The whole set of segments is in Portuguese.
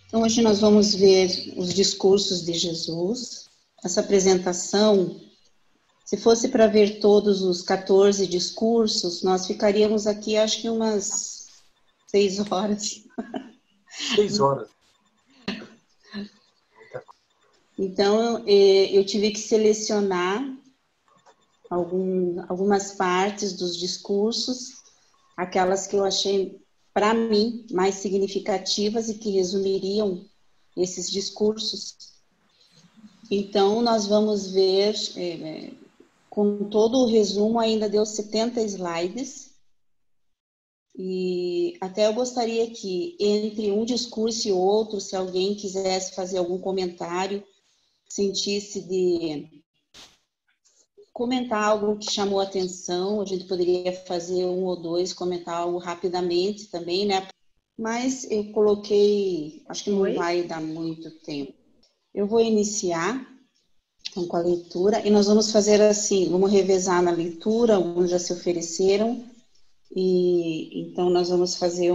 Então, hoje nós vamos ver os discursos de Jesus. Essa apresentação, se fosse para ver todos os 14 discursos, nós ficaríamos aqui, acho que umas 6 horas. 6 horas. Então, eu tive que selecionar algumas partes dos discursos, aquelas que eu achei, para mim, mais significativas e que resumiriam esses discursos. Então, nós vamos ver, com todo o resumo, ainda deu 70 slides. E até eu gostaria que, entre um discurso e outro, se alguém quisesse fazer algum comentário, sentisse de comentar algo que chamou a atenção, a gente poderia fazer um ou dois, comentar algo rapidamente também, né? Mas eu coloquei, acho que não vai dar muito tempo. Eu vou iniciar então, com a leitura e nós vamos fazer assim, vamos revezar na leitura, alguns já se ofereceram, e então nós vamos fazer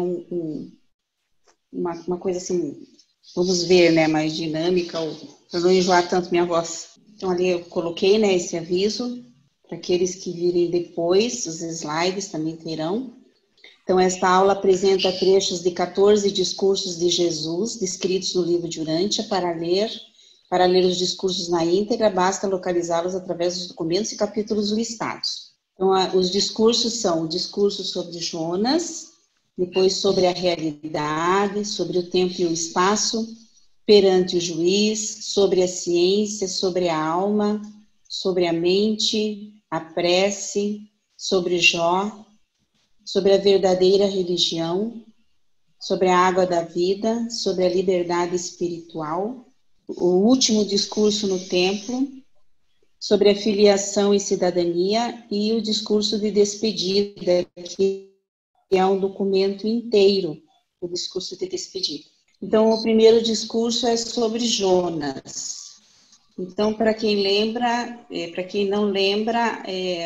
uma coisa assim, vamos ver, né, mais dinâmica, para não enjoar tanto minha voz. Então, ali eu coloquei, né, esse aviso, para aqueles que virem depois, os slides também terão. Então, esta aula apresenta trechos de 14 discursos de Jesus, descritos no livro de Urântia. Para ler os discursos na íntegra, basta localizá-los através dos documentos e capítulos listados. Então, os discursos são o discurso sobre Jonas, depois sobre a realidade, sobre o tempo e o espaço, perante o juiz, sobre a ciência, sobre a alma, sobre a mente, a prece, sobre Jó, sobre a verdadeira religião, sobre a água da vida, sobre a liberdade espiritual, o último discurso no templo, sobre a filiação e cidadania, e o discurso de despedida, que é um documento inteiro, o discurso de despedida. Então, o primeiro discurso é sobre Jonas. Então, para quem lembra, para quem não lembra,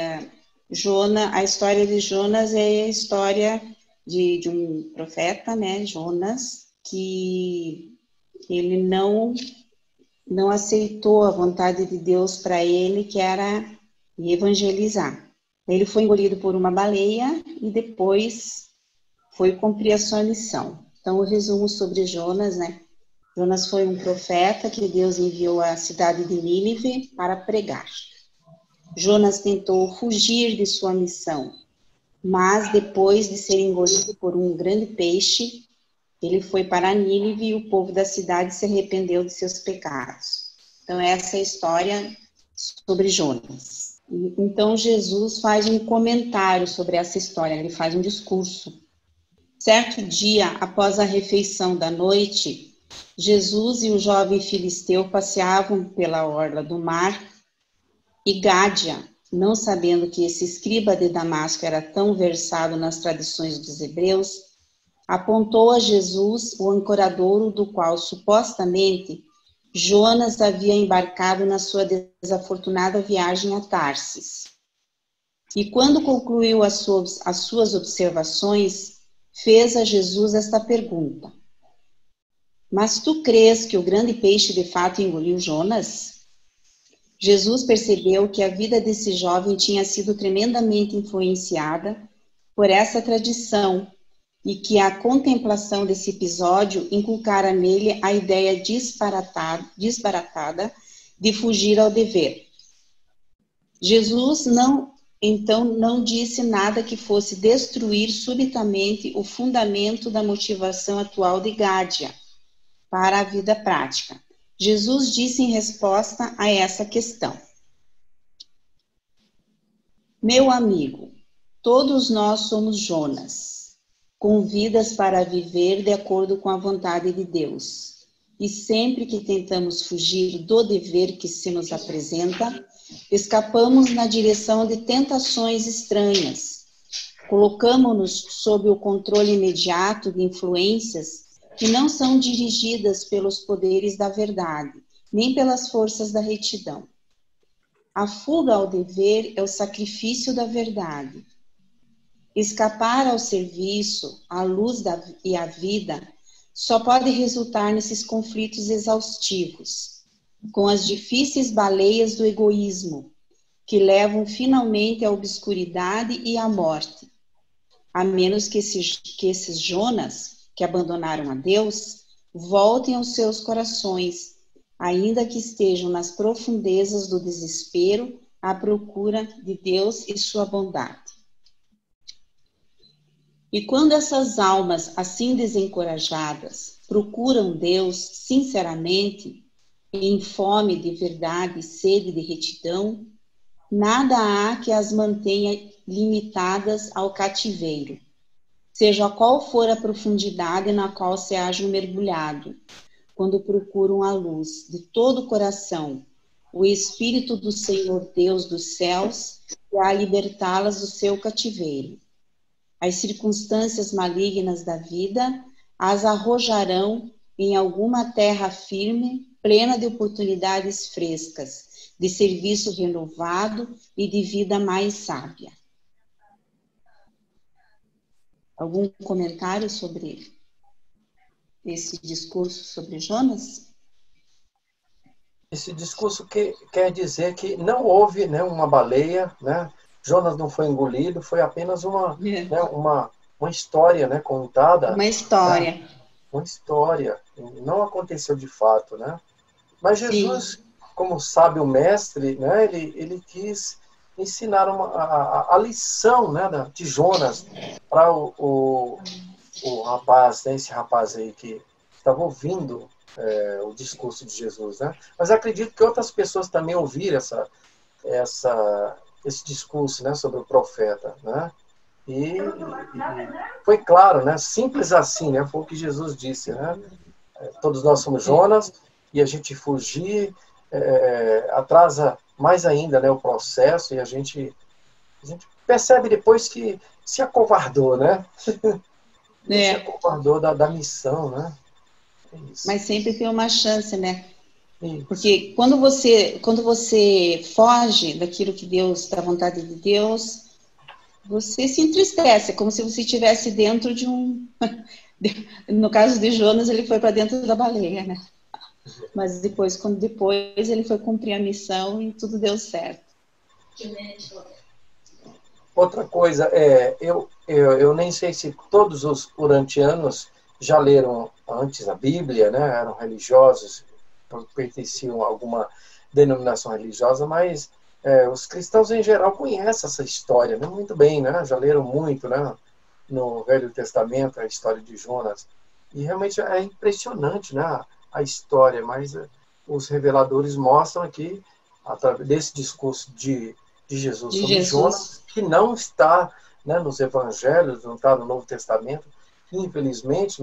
a história de Jonas é a história de um profeta, né, Jonas, que ele não aceitou a vontade de Deus para ele, que era evangelizar. Ele foi engolido por uma baleia e depois foi cumprir a sua missão. Então, o resumo sobre Jonas, né? Jonas foi um profeta que Deus enviou à cidade de Nínive para pregar. Jonas tentou fugir de sua missão, mas depois de ser engolido por um grande peixe, ele foi para Nínive e o povo da cidade se arrependeu de seus pecados. Então, essa é a história sobre Jonas. Então, Jesus faz um comentário sobre essa história, ele faz um discurso. Certo dia, após a refeição da noite, Jesus e o jovem filisteu passeavam pela orla do mar e Gádia, não sabendo que esse escriba de Damasco era tão versado nas tradições dos hebreus, apontou a Jesus o ancoradouro do qual, supostamente, Jonas havia embarcado na sua desafortunada viagem a Tarsis. E quando concluiu as suas observações, fez a Jesus esta pergunta: mas tu crês que o grande peixe de fato engoliu Jonas? Jesus percebeu que a vida desse jovem tinha sido tremendamente influenciada por essa tradição e que a contemplação desse episódio inculcara nele a ideia disparatada de fugir ao dever. Jesus então não disse nada que fosse destruir subitamente o fundamento da motivação atual de Gádia para a vida prática. Jesus disse em resposta a essa questão: meu amigo, todos nós somos Jonas, com vidas para viver de acordo com a vontade de Deus. E sempre que tentamos fugir do dever que se nos apresenta, escapamos na direção de tentações estranhas. Colocamos-nos sob o controle imediato de influências que não são dirigidas pelos poderes da verdade, nem pelas forças da retidão. A fuga ao dever é o sacrifício da verdade. Escapar ao serviço, à luz e à vida, só pode resultar nesses conflitos exaustivos, com as difíceis baleias do egoísmo, que levam finalmente à obscuridade e à morte, a menos que esses Jonas, que abandonaram a Deus, voltem aos seus corações, ainda que estejam nas profundezas do desespero, à procura de Deus e sua bondade. E quando essas almas, assim desencorajadas, procuram Deus sinceramente, em fome de verdade e sede de retidão, nada há que as mantenha limitadas ao cativeiro, seja qual for a profundidade na qual se hajam mergulhado, quando procuram a luz de todo o coração, o Espírito do Senhor Deus dos céus, que há libertá-las do seu cativeiro. As circunstâncias malignas da vida as arrojarão em alguma terra firme, plena de oportunidades frescas, de serviço renovado e de vida mais sábia. Algum comentário sobre esse discurso sobre Jonas? Esse discurso quer dizer que não houve, né, uma baleia, né? Jonas não foi engolido, foi apenas né, uma história, né, contada. Uma história. Né? Uma história. Não aconteceu de fato, né? Mas Jesus, sim, como sábio mestre, né, ele quis ensinar a lição, né, de Jonas para o rapaz, né, esse rapaz aí que estava ouvindo o discurso de Jesus, né? Mas acredito que outras pessoas também ouviram esse discurso, né, sobre o profeta, né? E foi claro, né? Simples assim, né? Foi o que Jesus disse, né? Todos nós somos Jonas e a gente fugir atrasa mais ainda, né, o processo, e a gente percebe depois que se acovardou, né? Se acovardou da missão, né? É isso. Mas sempre tem uma chance, né? Isso. Porque quando você foge daquilo que Deus, da vontade de Deus, você se entristece, é como se você estivesse dentro de um... No caso de Jonas, ele foi para dentro da baleia, né? Mas depois ele foi cumprir a missão e tudo deu certo. Outra coisa, eu nem sei se todos os urantianos já leram antes a Bíblia, né? Eram religiosos, pertenciam a alguma denominação religiosa, mas os cristãos em geral conhecem essa história, né? Muito bem, né? Já leram muito, né? No Velho Testamento, a história de Jonas. E realmente é impressionante, né? A história, mas os reveladores mostram aqui, através desse discurso de Jesus sobre Jonas, que não está, né, nos evangelhos, não está no Novo Testamento, infelizmente,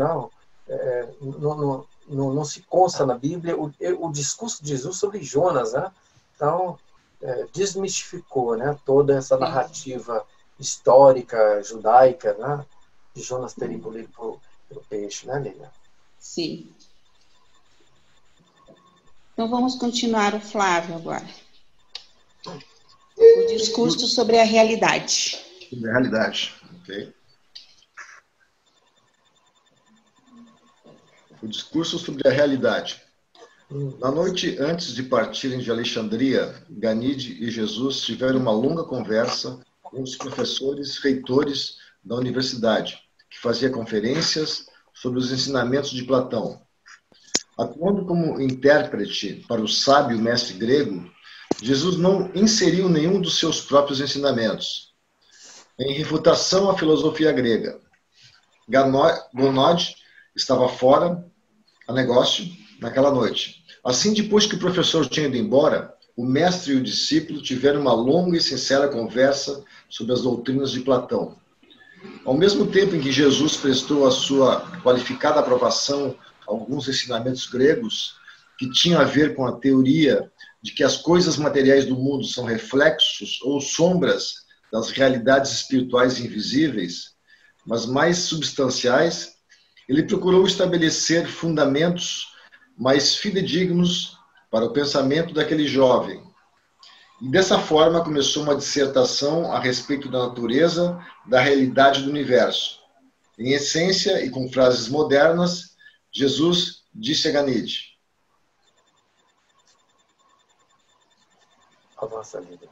não se consta na Bíblia o discurso de Jesus sobre Jonas, né? Então, desmistificou, né, toda essa narrativa histórica, judaica, né, de Jonas ter engolido pelo peixe, né, Lívia? Sim. Então, vamos continuar o Flávio agora. O discurso sobre a realidade. Sobre a realidade, ok. O discurso sobre a realidade. Na noite antes de partirem de Alexandria, Ganide e Jesus tiveram uma longa conversa com os professores reitores da universidade, que fazia conferências sobre os ensinamentos de Platão. Atuando como intérprete para o sábio mestre grego, Jesus não inseriu nenhum dos seus próprios ensinamentos, em refutação à filosofia grega. Gonod estava fora a negócio naquela noite. Assim, depois que o professor tinha ido embora, o mestre e o discípulo tiveram uma longa e sincera conversa sobre as doutrinas de Platão. Ao mesmo tempo em que Jesus prestou a sua qualificada aprovação a alguns ensinamentos gregos, que tinham a ver com a teoria de que as coisas materiais do mundo são reflexos ou sombras das realidades espirituais invisíveis, mas mais substanciais, ele procurou estabelecer fundamentos mais fidedignos para o pensamento daquele jovem. E dessa forma começou uma dissertação a respeito da natureza, da realidade do universo. Em essência e com frases modernas, Jesus disse a Ganide. Avança, líder.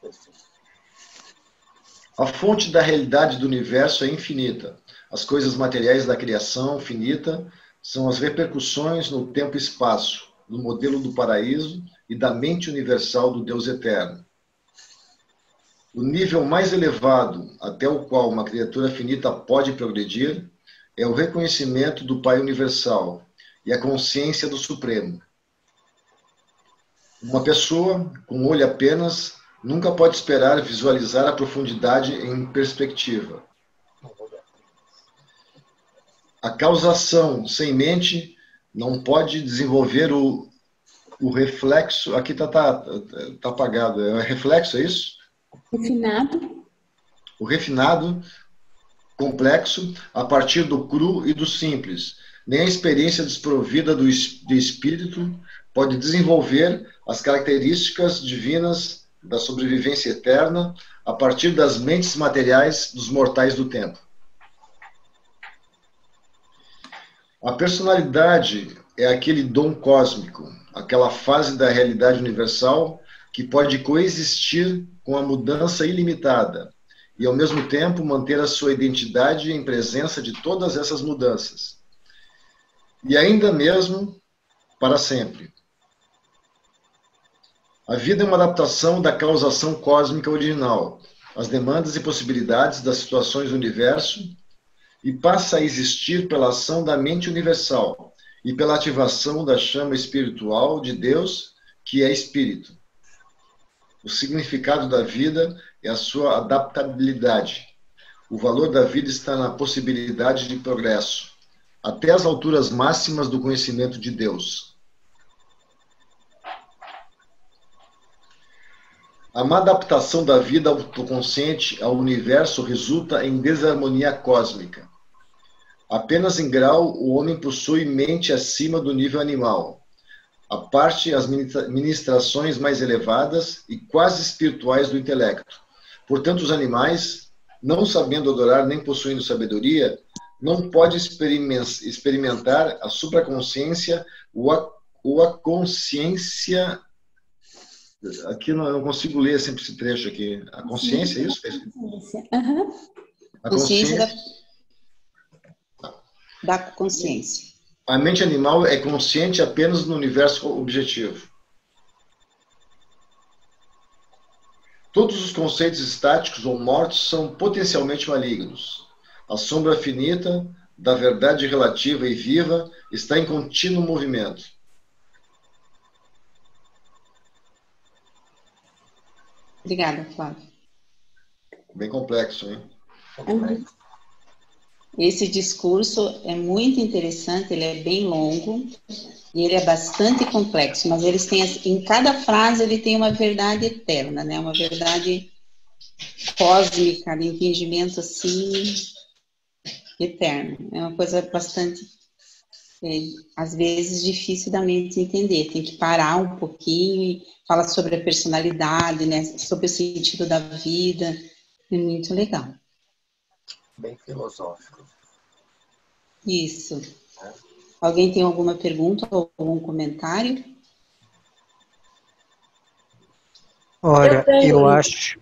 A fonte da realidade do universo é infinita. As coisas materiais da criação finita são as repercussões no tempo e espaço, do modelo do paraíso e da mente universal do Deus eterno. O nível mais elevado até o qual uma criatura finita pode progredir é o reconhecimento do Pai Universal e a consciência do Supremo. Uma pessoa com olho apenas nunca pode esperar visualizar a profundidade em perspectiva. A causação sem mente não pode desenvolver o reflexo. Aqui tá apagado. É reflexo, é isso? Refinado. O refinado, complexo, a partir do cru e do simples. Nem a experiência desprovida do espírito pode desenvolver as características divinas da sobrevivência eterna a partir das mentes materiais dos mortais do tempo. A personalidade é aquele dom cósmico, aquela fase da realidade universal que pode coexistir com a mudança ilimitada e, ao mesmo tempo, manter a sua identidade em presença de todas essas mudanças. E ainda mesmo para sempre. A vida é uma adaptação da causação cósmica original, às demandas e possibilidades das situações do universo, e passa a existir pela ação da mente universal e pela ativação da chama espiritual de Deus, que é espírito. O significado da vida é a sua adaptabilidade. O valor da vida está na possibilidade de progresso, até as alturas máximas do conhecimento de Deus. A má adaptação da vida autoconsciente ao universo resulta em desarmonia cósmica. Apenas em grau o homem possui mente acima do nível animal. A parte as ministrações mais elevadas e quase espirituais do intelecto. Portanto, os animais, não sabendo adorar nem possuindo sabedoria, não podem experimentar a supraconsciência ou a consciência. Aqui não consigo ler sempre esse trecho aqui. A consciência, é isso? Uhum. A consciência da consciência. A mente animal é consciente apenas no universo objetivo. Todos os conceitos estáticos ou mortos são potencialmente malignos. A sombra finita da verdade relativa e viva está em contínuo movimento. Obrigada, Flávio. Bem complexo, hein? Esse discurso é muito interessante, ele é bem longo e ele é bastante complexo, mas eles têm, em cada frase ele tem uma verdade eterna, né? Uma verdade cósmica, de entendimento assim eterno. É uma coisa bastante, às vezes, difícil da mente entender. Tem que parar um pouquinho e falar sobre a personalidade, né? Sobre o sentido da vida. É muito legal. Bem filosófico. Isso. Alguém tem alguma pergunta ou algum comentário? Olha, eu acho...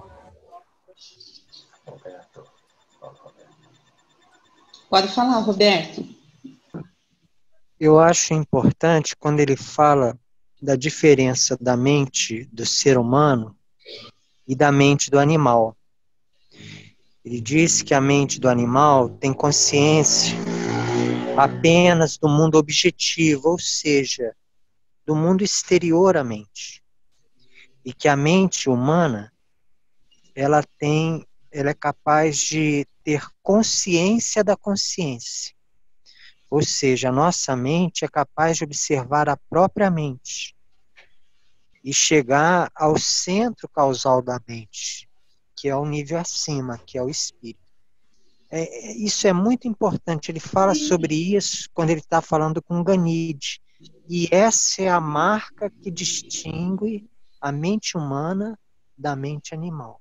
Pode falar, Roberto. Eu acho importante quando ele fala da diferença da mente do ser humano e da mente do animal. Ele diz que a mente do animal tem consciência apenas do mundo objetivo, ou seja, do mundo exterior à mente. E que a mente humana, ela é capaz de ter consciência da consciência. Ou seja, a nossa mente é capaz de observar a própria mente e chegar ao centro causal da mente, que é o nível acima, que é o espírito. Isso é muito importante. Ele fala sobre isso quando ele está falando com Ganide. E essa é a marca que distingue a mente humana da mente animal.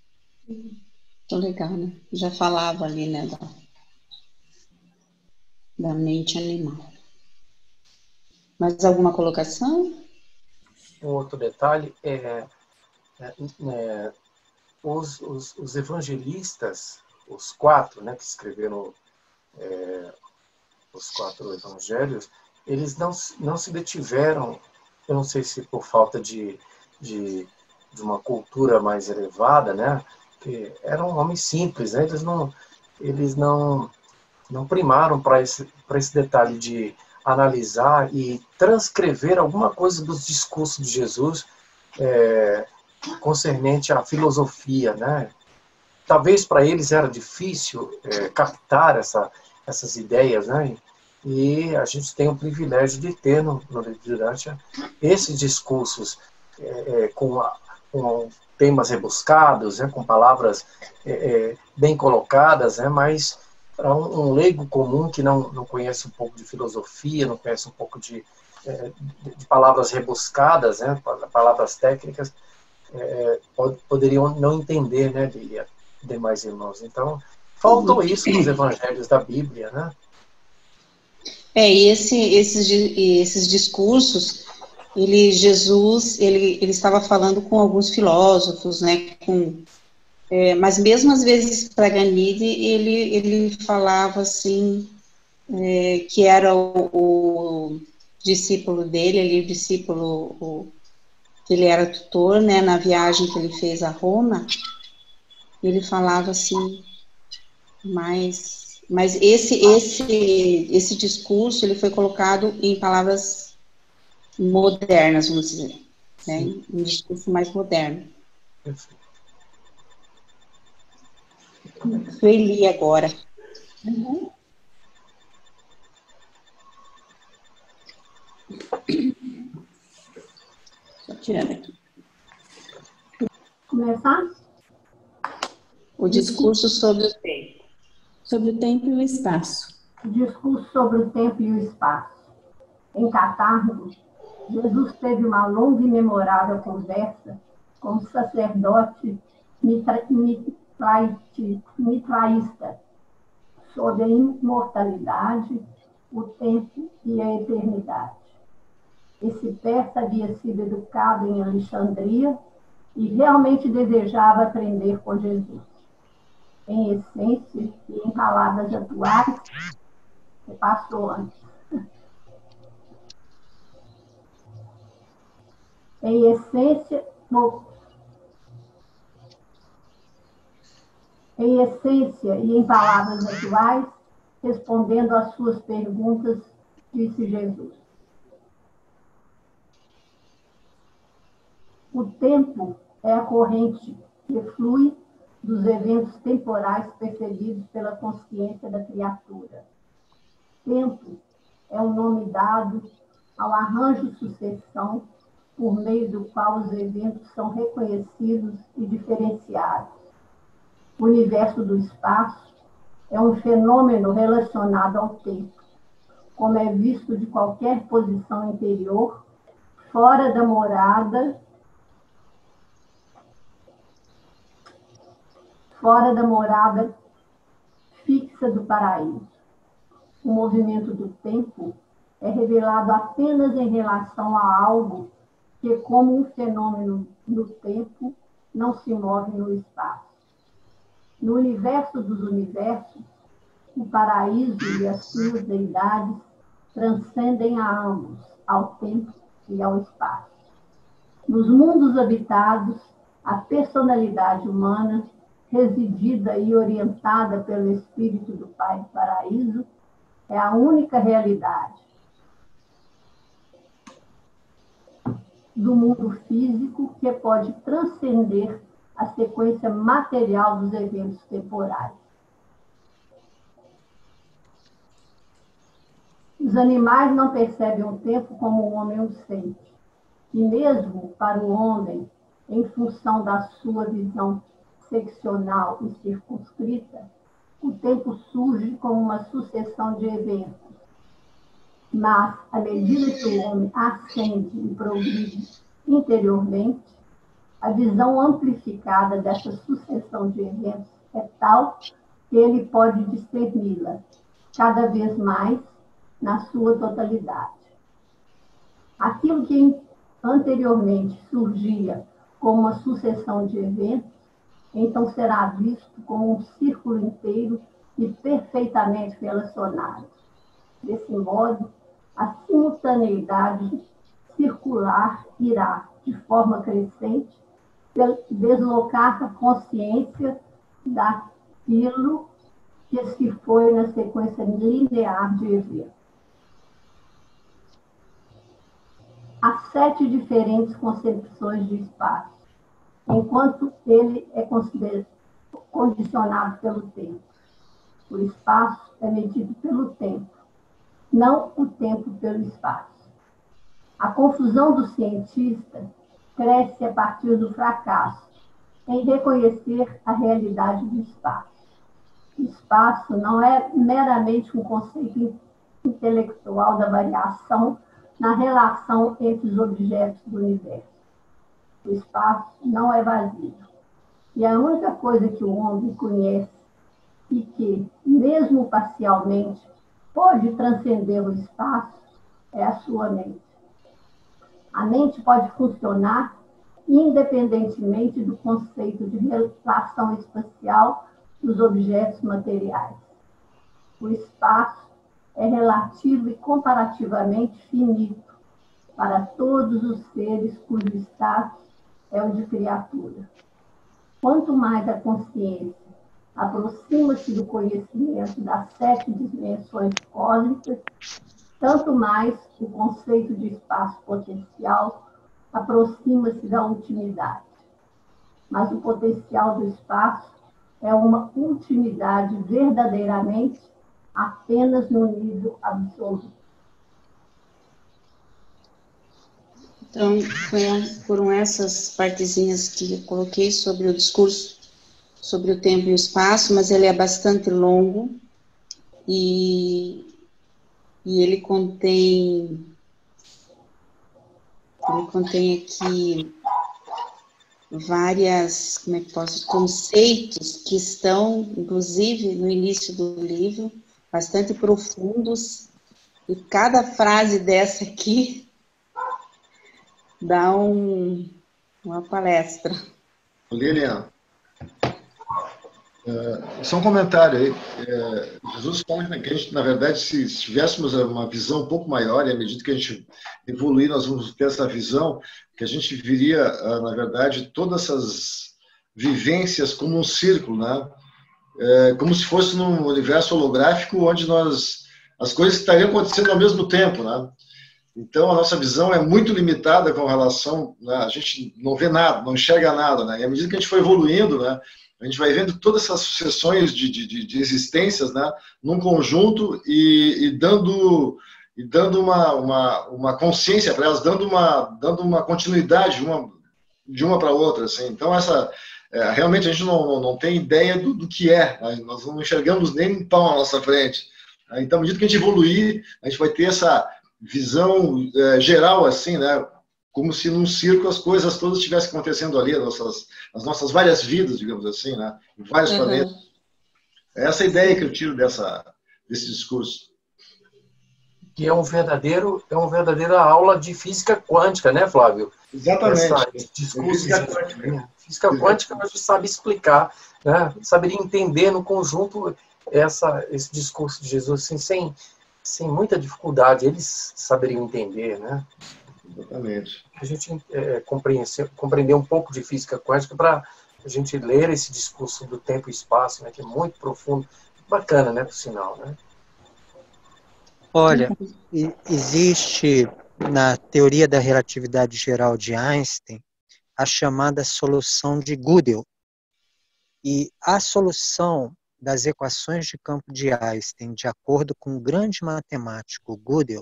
Muito legal, né? Já falava ali, né? da mente animal. Mais alguma colocação? Um outro detalhe os evangelistas, os quatro, né, que escreveram os quatro evangelhos, eles não se detiveram, eu não sei se por falta de uma cultura mais elevada, né, que eram homens simples, né, eles não primaram para esse detalhe de analisar e transcrever alguma coisa dos discursos de Jesus concernente à filosofia, né? Talvez para eles era difícil captar essas ideias, né? E a gente tem o privilégio de ter durante esses discursos com temas rebuscados, né? Com palavras bem colocadas, né? Mas para um leigo comum que não conhece um pouco de filosofia, não conhece um pouco de palavras rebuscadas, né? Palavras técnicas, poderiam não entender, né, de demais irmãos. Então, faltou isso nos evangelhos da Bíblia, né? E esses discursos, Jesus estava falando com alguns filósofos, né, mas mesmo às vezes para Ganide, ele falava assim, que era o discípulo dele, ali o discípulo, que ele era tutor, né, na viagem que ele fez a Roma, ele falava assim, mas esse discurso, ele foi colocado em palavras modernas, vamos dizer, né, um discurso mais moderno. Sueli agora. Uhum. Só tirando aqui. Começar? O discurso sobre o tempo. Sobre o tempo e o espaço. Discurso sobre o tempo e o espaço. Em Catargo, Jesus teve uma longa e memorável conversa com o sacerdote mitraísta sobre a imortalidade, o tempo e a eternidade. Esse persa havia sido educado em Alexandria e realmente desejava aprender com Jesus. Em essência e em palavras atuais, que passou antes. Em essência e em palavras atuais, respondendo às suas perguntas, disse Jesus. O tempo é a corrente que flui dos eventos temporais percebidos pela consciência da criatura. Tempo é o nome dado ao arranjo-sucessão por meio do qual os eventos são reconhecidos e diferenciados. O universo do espaço é um fenômeno relacionado ao tempo, como é visto de qualquer posição interior, fora da morada fixa do paraíso. O movimento do tempo é revelado apenas em relação a algo que, como um fenômeno no tempo, não se move no espaço. No universo dos universos, o paraíso e as suas deidades transcendem a ambos, ao tempo e ao espaço. Nos mundos habitados, a personalidade humana, residida e orientada pelo Espírito do Pai do Paraíso, é a única realidade do mundo físico que pode transcender a sequência material dos eventos temporais. Os animais não percebem o tempo como o homem o sente. E mesmo para o homem, em função da sua visão seccional e circunscrita, o tempo surge como uma sucessão de eventos. Mas, à medida que o homem ascende e progride interiormente, a visão amplificada dessa sucessão de eventos é tal que ele pode discerni-la, cada vez mais na sua totalidade. Aquilo que anteriormente surgia como uma sucessão de eventos, então será visto como um círculo inteiro e perfeitamente relacionado. Desse modo, a simultaneidade circular irá, de forma crescente, deslocar a consciência daquilo que se foi na sequência linear de eventos. Há 7 diferentes concepções de espaço, enquanto ele é condicionado pelo tempo. O espaço é medido pelo tempo, não o tempo pelo espaço. A confusão do cientista cresce a partir do fracasso em reconhecer a realidade do espaço. O espaço não é meramente um conceito intelectual da variação na relação entre os objetos do universo. O espaço não é vazio. E a única coisa que o homem conhece e que, mesmo parcialmente, pode transcender o espaço é a sua mente. A mente pode funcionar independentemente do conceito de relação espacial dos objetos materiais. O espaço é relativo e comparativamente finito para todos os seres cujo status é o de criatura. Quanto mais a consciência aproxima-se do conhecimento das 7 dimensões cósmicas, tanto mais o conceito de espaço potencial aproxima-se da ultimidade. Mas o potencial do espaço é uma ultimidade verdadeiramente apenas no nível absoluto. Então, foram essas partezinhas que eu coloquei sobre o discurso, sobre o tempo e o espaço, mas ele é bastante longo e ele contém aqui várias, conceitos que estão, inclusive, no início do livro, bastante profundos, e cada frase dessa aqui dá uma palestra. Lilian, só um comentário aí. Jesus fala que a gente, na verdade, se tivéssemos uma visão um pouco maior, e à medida que a gente evoluir, nós vamos ter essa visão, que a gente viria, na verdade, todas essas vivências como um círculo, né? Como se fosse num universo holográfico onde as coisas estariam acontecendo ao mesmo tempo, né? Então, a nossa visão é muito limitada com relação, né? A gente não vê nada, não enxerga nada, né? E à medida que a gente for evoluindo, né, a gente vai vendo todas essas sucessões de existências, né, num conjunto e dando uma consciência para elas, dando uma continuidade de uma para outra, assim. Então, realmente a gente não tem ideia do que é, né? Nós não enxergamos nem um pão à nossa frente. Então, à medida que a gente evoluir, a gente vai ter essa visão geral, assim, né? Como se num circo as coisas todas estivessem acontecendo ali, as nossas várias vidas, digamos assim, né? Em vários planetas. É essa a ideia que eu tiro desse discurso. Que é uma verdadeira aula de física quântica, né, Flávio? Exatamente. Esse discurso física quântica a gente sabe explicar, né? Saberia entender no conjunto esse discurso de Jesus assim, sem muita dificuldade. Eles saberiam entender, né? Exatamente. A gente compreender um pouco de física quântica para a gente ler esse discurso do tempo e espaço, né, que é muito profundo, bacana, né, por sinal, né? Olha, existe na teoria da relatividade geral de Einstein a chamada solução de Gödel. E a solução das equações de campo de Einstein, de acordo com o grande matemático Gödel,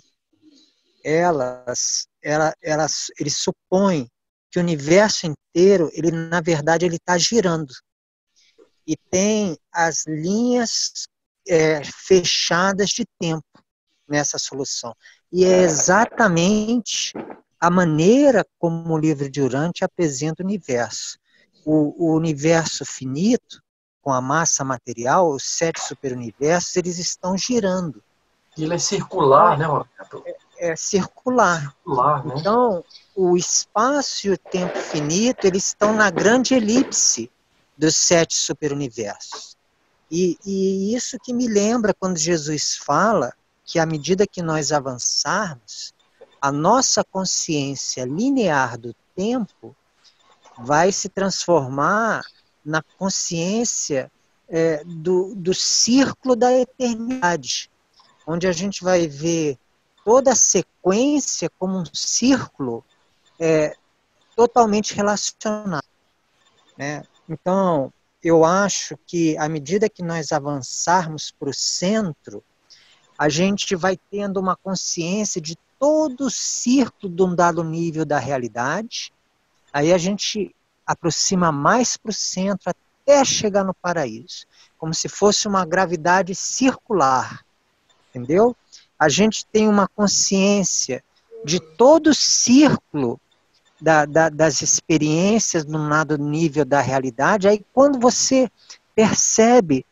ele supõe que o universo inteiro, na verdade, ele está girando. E tem as linhas fechadas de tempo nessa solução. E é exatamente a maneira como o livro de Urantia apresenta o universo. O universo finito com a massa material, os 7 superuniversos, eles estão girando. Ele é circular, né, Roberto? É circular. Circular, né? Então, o espaço e o tempo finito, eles estão na grande elipse dos 7 superuniversos. E isso que me lembra quando Jesus fala que à medida que nós avançarmos, a nossa consciência linear do tempo vai se transformar na consciência do círculo da eternidade, onde a gente vai ver toda a sequência como um círculo totalmente relacionado, né? Então, eu acho que à medida que nós avançarmos para o centro, a gente vai tendo uma consciência de todo o círculo de um dado nível da realidade. Aí a gente aproxima mais para o centro até chegar no paraíso, como se fosse uma gravidade circular, entendeu? A gente tem uma consciência de todo o círculo das experiências no dado nível da realidade. Aí quando você percebe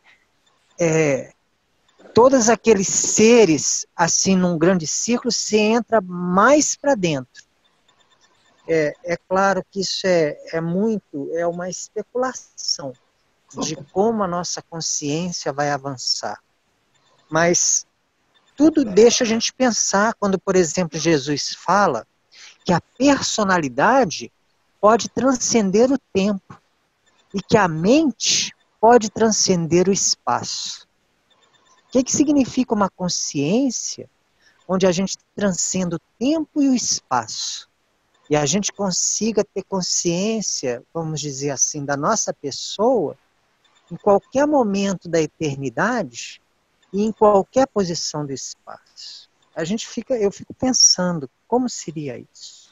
todos aqueles seres assim num grande círculo, você entra mais para dentro. É claro que isso é uma especulação de como a nossa consciência vai avançar. Mas tudo deixa a gente pensar quando, por exemplo, Jesus fala que a personalidade pode transcender o tempo e que a mente pode transcender o espaço. O que significa uma consciência onde a gente transcende o tempo e o espaço? E a gente consiga ter consciência, vamos dizer assim, da nossa pessoa em qualquer momento da eternidade e em qualquer posição do espaço. Eu fico pensando, como seria isso?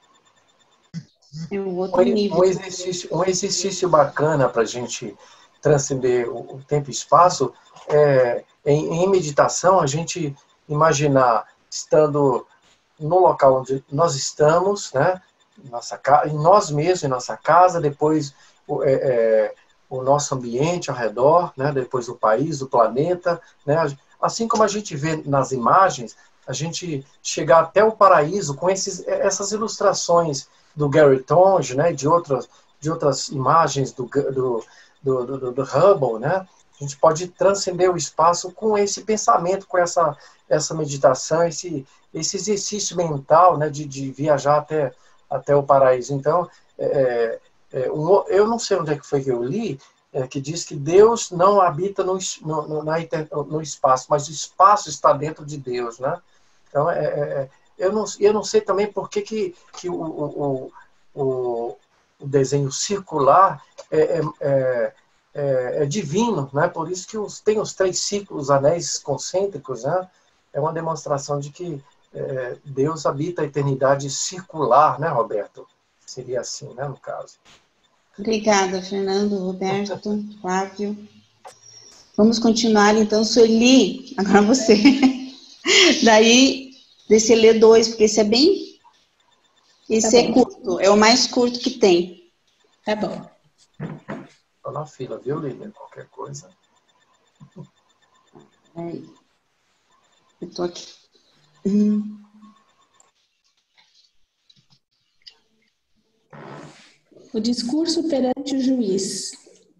É um outro nível. Um exercício bacana para a gente transcender o tempo e espaço em meditação, a gente imaginar estando no local onde nós estamos, né, em nós mesmos, em nossa casa, depois o nosso ambiente ao redor, né, depois o país, o planeta, né, assim como a gente vê nas imagens, a gente chegar até o paraíso com essas ilustrações do Gary Tonge, né, de outras imagens do Hubble, né? A gente pode transcender o espaço com esse pensamento, com essa meditação, esse exercício mental, né, de viajar até o paraíso. Então, eu não sei onde é que foi que eu li, que diz que Deus não habita no espaço, mas o espaço está dentro de Deus, né? Então, eu não sei também por que o desenho circular é divino, né? Por isso que tem os 3 círculos, anéis concêntricos, né? É uma demonstração de que Deus habita a eternidade circular, né, Roberto? Seria assim, né, no caso. Obrigada, Fernando, Roberto, Flávio. Vamos continuar, então. Sueli, agora você. Daí, deixa eu ler 2, porque esse é bem... Esse é curto, é o mais curto que tem. Tá bom. Estou na fila, viu, Lilian? Qualquer coisa. Aí. Eu tô aqui. O discurso perante o juiz.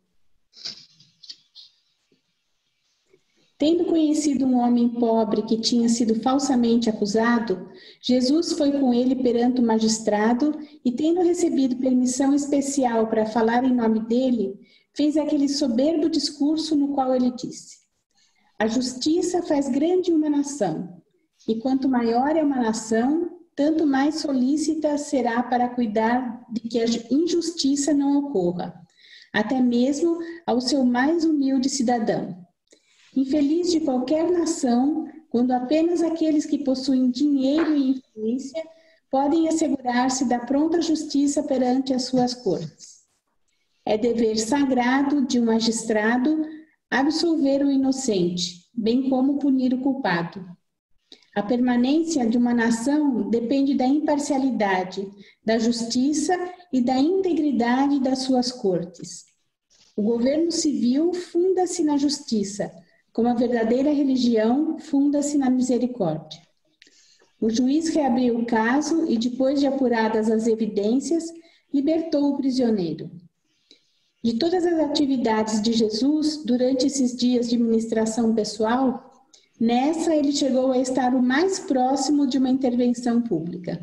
Tendo conhecido um homem pobre que tinha sido falsamente acusado, Jesus foi com ele perante o magistrado e, tendo recebido permissão especial para falar em nome dele, fez aquele soberbo discurso no qual ele disse: a justiça faz grande uma nação, e quanto maior é uma nação, tanto mais solícita será para cuidar de que a injustiça não ocorra, até mesmo ao seu mais humilde cidadão. Infeliz de qualquer nação, quando apenas aqueles que possuem dinheiro e influência podem assegurar-se da pronta justiça perante as suas cortes. É dever sagrado de um magistrado absolver o inocente, bem como punir o culpado. A permanência de uma nação depende da imparcialidade, da justiça e da integridade das suas cortes. O governo civil funda-se na justiça, como a verdadeira religião funda-se na misericórdia. O juiz reabriu o caso e, depois de apuradas as evidências, libertou o prisioneiro. De todas as atividades de Jesus durante esses dias de ministração pessoal, nessa ele chegou a estar o mais próximo de uma intervenção pública.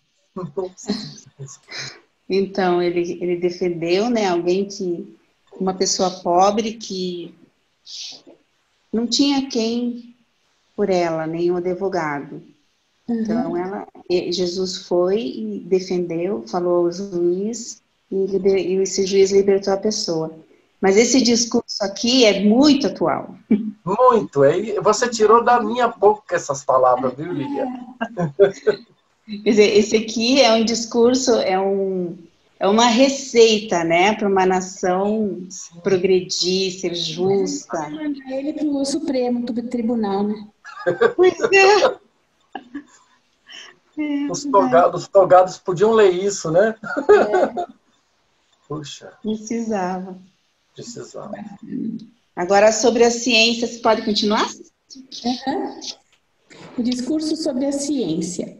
Então, ele defendeu, né, uma pessoa pobre que não tinha quem por ela, nenhum advogado. Então, Jesus foi e defendeu, falou ao juiz, e esse juiz libertou a pessoa. Mas esse discurso aqui é muito atual. Muito. Você tirou da minha boca essas palavras, viu, Lívia? Quer dizer, esse aqui é um discurso, é uma receita, né, para uma nação progredir, ser justa. Ele para o Supremo Tribunal, né? Pois é. Os togados podiam ler isso, né? Puxa. Precisava. Agora, sobre a ciência, você pode continuar? O discurso sobre a ciência.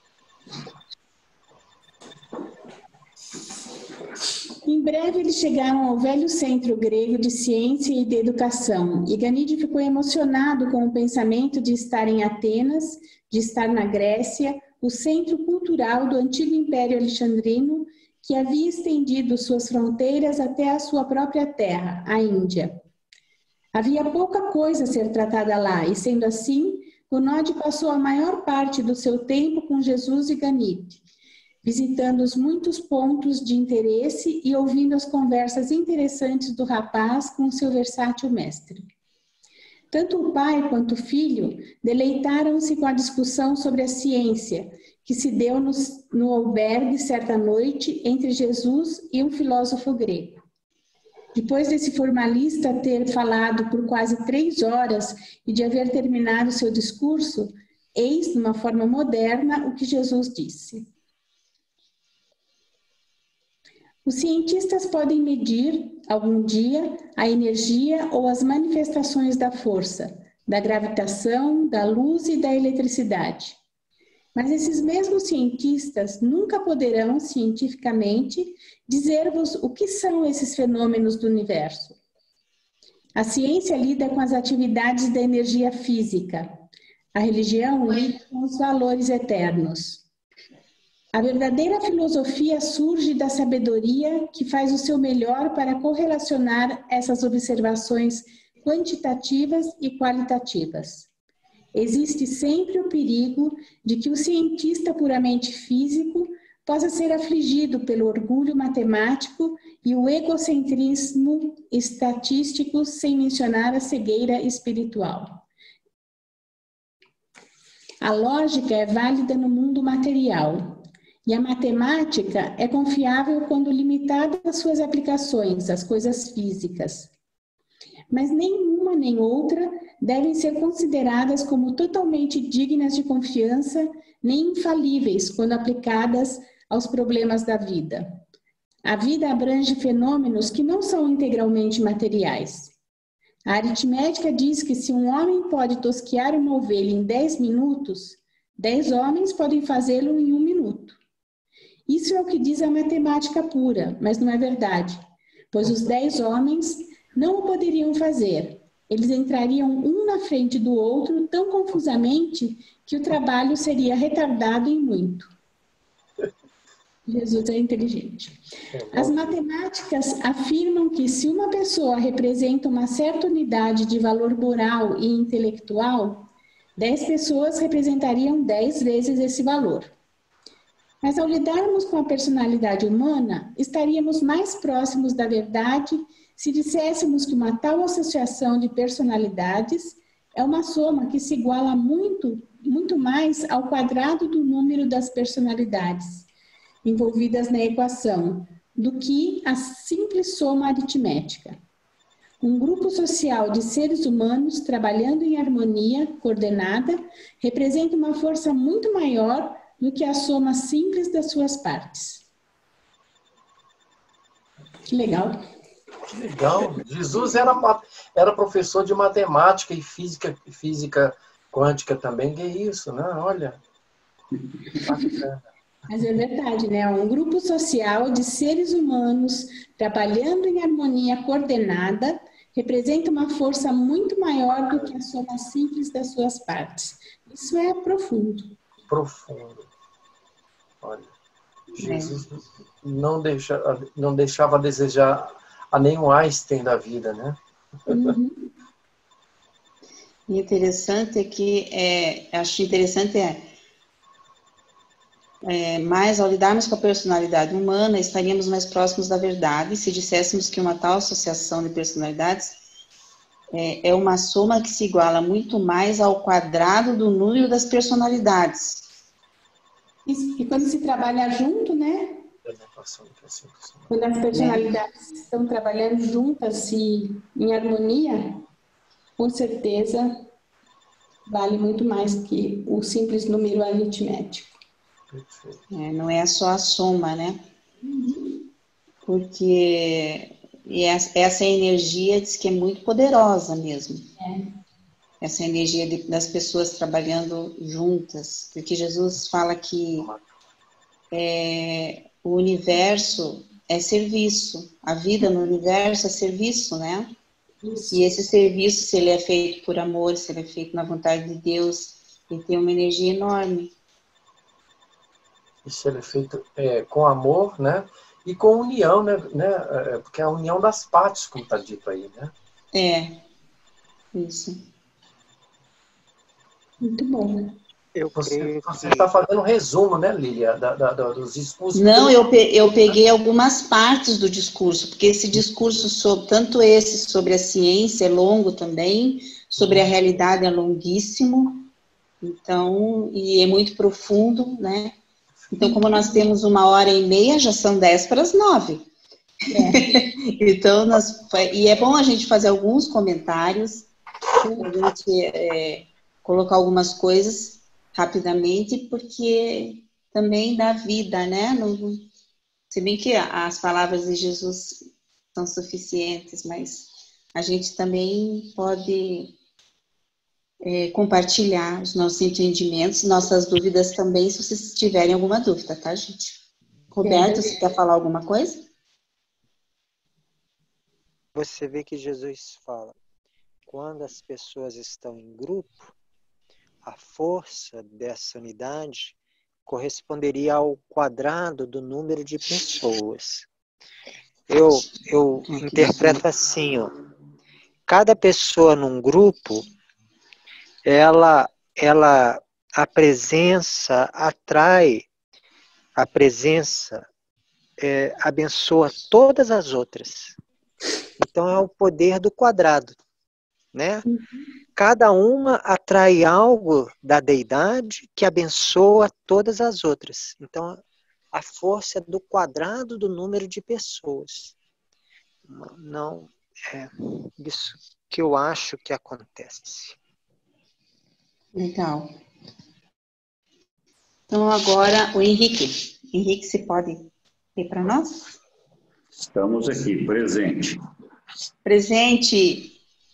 Em breve eles chegaram ao velho centro grego de ciência e de educação, e Ganídio ficou emocionado com o pensamento de estar em Atenas, de estar na Grécia, o centro cultural do antigo Império Alexandrino, que havia estendido suas fronteiras até a sua própria terra, a Índia. Havia pouca coisa a ser tratada lá, e sendo assim, Gunod passou a maior parte do seu tempo com Jesus e Ganídio, visitando os muitos pontos de interesse e ouvindo as conversas interessantes do rapaz com o seu versátil mestre. Tanto o pai quanto o filho deleitaram-se com a discussão sobre a ciência, que se deu no albergue certa noite entre Jesus e um filósofo grego. Depois desse formalista ter falado por quase 3 horas e de haver terminado seu discurso, eis, de uma forma moderna, o que Jesus disse. Os cientistas podem medir, algum dia, a energia ou as manifestações da força, da gravitação, da luz e da eletricidade. Mas esses mesmos cientistas nunca poderão, cientificamente, dizer-vos o que são esses fenômenos do universo. A ciência lida com as atividades da energia física. A religião lida com os valores eternos. A verdadeira filosofia surge da sabedoria que faz o seu melhor para correlacionar essas observações quantitativas e qualitativas. Existe sempre o perigo de que o cientista puramente físico possa ser afligido pelo orgulho matemático e o egocentrismo estatístico, sem mencionar a cegueira espiritual. A lógica é válida no mundo material. E a matemática é confiável quando limitada às suas aplicações, às coisas físicas. Mas nenhuma nem outra devem ser consideradas como totalmente dignas de confiança, nem infalíveis quando aplicadas aos problemas da vida. A vida abrange fenômenos que não são integralmente materiais. A aritmética diz que se um homem pode tosquiar uma ovelha em 10 minutos, 10 homens podem fazê-lo em 1 minuto. Isso é o que diz a matemática pura, mas não é verdade, pois os 10 homens não o poderiam fazer. Eles entrariam um na frente do outro tão confusamente que o trabalho seria retardado em muito. Jesus é inteligente. As matemáticas afirmam que se uma pessoa representa uma certa unidade de valor moral e intelectual, 10 pessoas representariam 10 vezes esse valor. Mas ao lidarmos com a personalidade humana, estaríamos mais próximos da verdade se disséssemos que uma tal associação de personalidades é uma soma que se iguala muito mais ao quadrado do número das personalidades envolvidas na equação, do que a simples soma aritmética. Um grupo social de seres humanos trabalhando em harmonia coordenada representa uma força muito maior do que a soma simples das suas partes. Que legal. Que legal. Jesus era professor de matemática e física quântica também, que é isso, né? Olha. Bacana. Mas é verdade, né? Um grupo social de seres humanos trabalhando em harmonia coordenada representa uma força muito maior do que a soma simples das suas partes. Isso é profundo. Profundo. Olha, Jesus não deixava a desejar a nenhum Einstein da vida, né? Uhum. E interessante é que, acho interessante mas ao lidarmos com a personalidade humana, estaríamos mais próximos da verdade se disséssemos que uma tal associação de personalidades é uma soma que se iguala muito mais ao quadrado do número das personalidades. E quando se trabalha junto, né? Quando as personalidades estão trabalhando juntas e em harmonia, com certeza vale muito mais que o simples número aritmético. Não é só a soma, né? Porque essa energia diz que é muito poderosa mesmo. Essa energia das pessoas trabalhando juntas. Porque Jesus fala que o universo é serviço. A vida no universo é serviço, né? Isso. E esse serviço, se ele é feito por amor, se ele é feito na vontade de Deus, ele tem uma energia enorme. Isso ele é feito com amor, né? E com união, né? Porque é a união das partes, como está dito aí, né? Isso. Muito bom. Você está fazendo um resumo, né, Lília, dos discursos? Não, eu peguei algumas partes do discurso, porque esse discurso, tanto esse sobre a ciência é longo também, sobre a realidade é longuíssimo, então, e é muito profundo, né? Então, como nós temos 1h30, já são 10:50. Então, e é bom a gente fazer alguns comentários, a gente colocar algumas coisas rapidamente, porque também dá vida, né? Se bem que as palavras de Jesus são suficientes, mas a gente também pode compartilhar os nossos entendimentos, nossas dúvidas também, se vocês tiverem alguma dúvida, tá, gente? Roberto, você quer falar alguma coisa? Você vê que Jesus fala, quando as pessoas estão em grupo, a força dessa unidade corresponderia ao quadrado do número de pessoas. Eu interpreto assim, ó, cada pessoa num grupo, a presença atrai, a presença abençoa todas as outras. Então é o poder do quadrado, né? Cada uma atrai algo da deidade que abençoa todas as outras. Então a força é do quadrado do número de pessoas. Não é isso que eu acho que acontece. Legal. Então, agora, o Henrique. Henrique, você pode ir para nós? Estamos aqui, presente. Presente.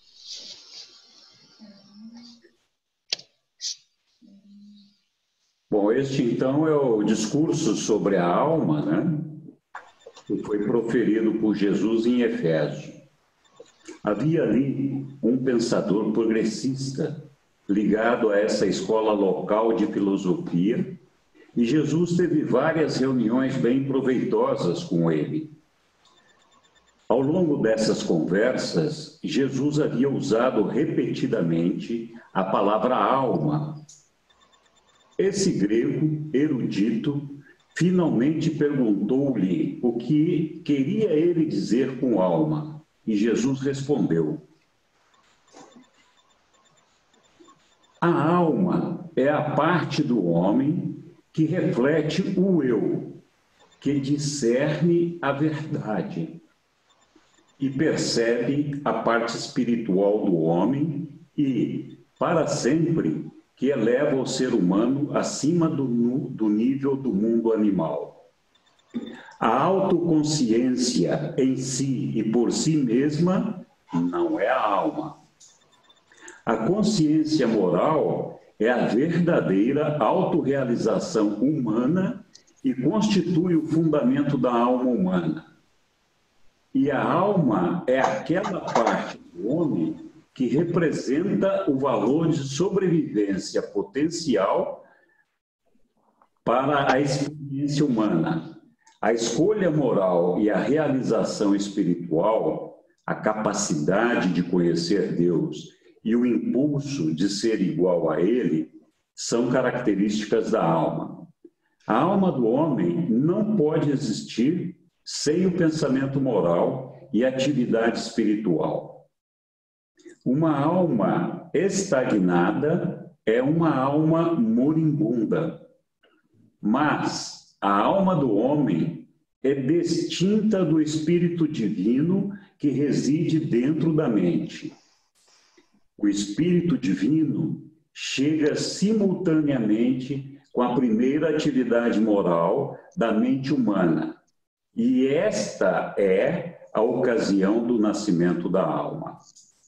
Bom, este então é o discurso sobre a alma, né? Que foi proferido por Jesus em Efésios. Havia ali um pensador progressista ligado a essa escola local de filosofia, e Jesus teve várias reuniões bem proveitosas com ele. Ao longo dessas conversas, Jesus havia usado repetidamente a palavra alma. Esse grego erudito finalmente perguntou-lhe o que queria ele dizer com alma, e Jesus respondeu: a alma é a parte do homem que reflete o eu, que discerne a verdade e percebe a parte espiritual do homem e, para sempre, que eleva o ser humano acima do nível do mundo animal. A autoconsciência em si e por si mesma não é a alma. A consciência moral é a verdadeira autorrealização humana e constitui o fundamento da alma humana. E a alma é aquela parte do homem que representa o valor de sobrevivência potencial para a experiência humana. A escolha moral e a realização espiritual, a capacidade de conhecer Deus e o impulso de ser igual a Ele são características da alma. A alma do homem não pode existir sem o pensamento moral e atividade espiritual. Uma alma estagnada é uma alma moribunda, mas a alma do homem é distinta do espírito divino que reside dentro da mente. O espírito divino chega simultaneamente com a primeira atividade moral da mente humana, e esta é a ocasião do nascimento da alma.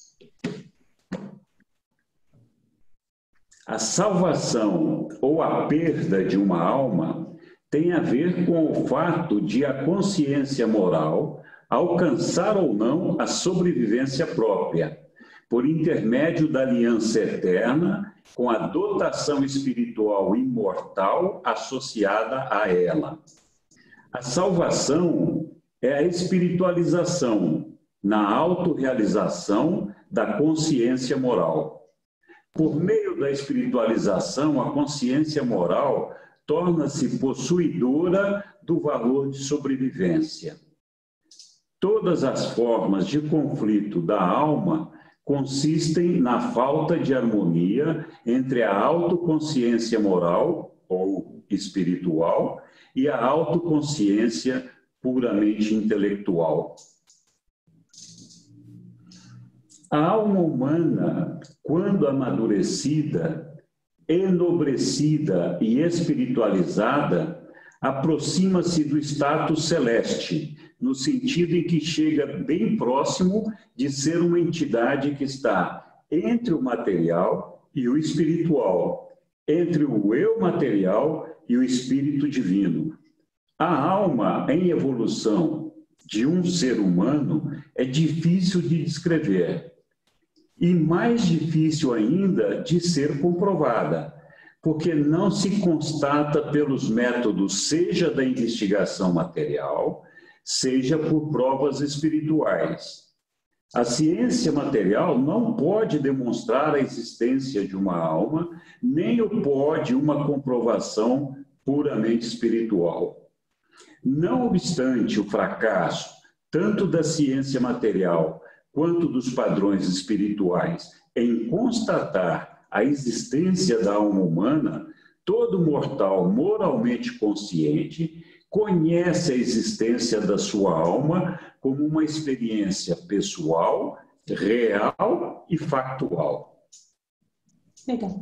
A salvação ou a perda de uma alma tem a ver com o fato de a consciência moral alcançar ou não a sobrevivência própria, por intermédio da aliança eterna com a dotação espiritual imortal associada a ela. A salvação é a espiritualização na autorrealização da consciência moral. Por meio da espiritualização, a consciência moral torna-se possuidora do valor de sobrevivência. Todas as formas de conflito da alma consistem na falta de harmonia entre a autoconsciência moral ou espiritual e a autoconsciência puramente intelectual. A alma humana, quando amadurecida, enobrecida e espiritualizada, aproxima-se do status celeste, no sentido em que chega bem próximo de ser uma entidade que está entre o material e o espiritual, entre o eu material e o espírito divino. A alma em evolução de um ser humano é difícil de descrever e mais difícil ainda de ser comprovada, porque não se constata pelos métodos seja da investigação material, seja por provas espirituais. A ciência material não pode demonstrar a existência de uma alma, nem o pode uma comprovação puramente espiritual. Não obstante o fracasso, tanto da ciência material quanto dos padrões espirituais, em constatar a existência da alma humana, todo mortal moralmente consciente conhece a existência da sua alma como uma experiência pessoal, real e factual. Legal.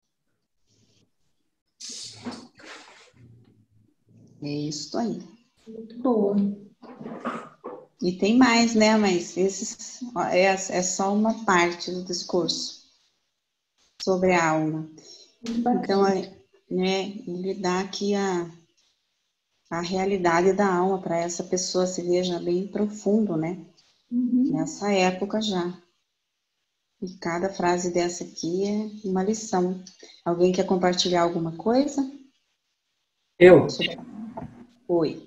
É isso aí. Muito boa. E tem mais, né? Mas é só uma parte do discurso sobre a alma. Então, ele dá aqui a realidade da alma para essa pessoa se veja bem profundo, né? Nessa época já. E cada frase dessa aqui é uma lição. Alguém quer compartilhar alguma coisa? Eu. Oi.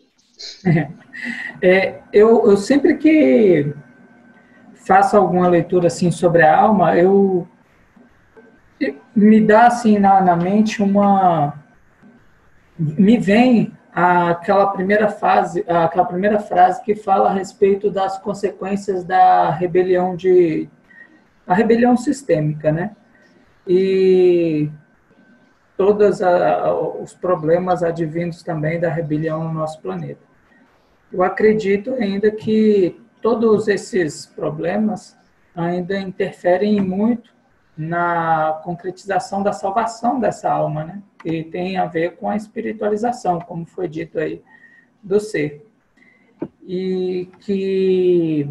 Eu sempre que faço alguma leitura assim sobre a alma, me dá assim na mente me vem aquela primeira frase que fala a respeito das consequências da rebelião a rebelião sistêmica, né? E todos os problemas advindos também da rebelião no nosso planeta. Eu acredito ainda que todos esses problemas ainda interferem muito na concretização da salvação dessa alma, né? Que tem a ver com a espiritualização, como foi dito aí, do ser. e que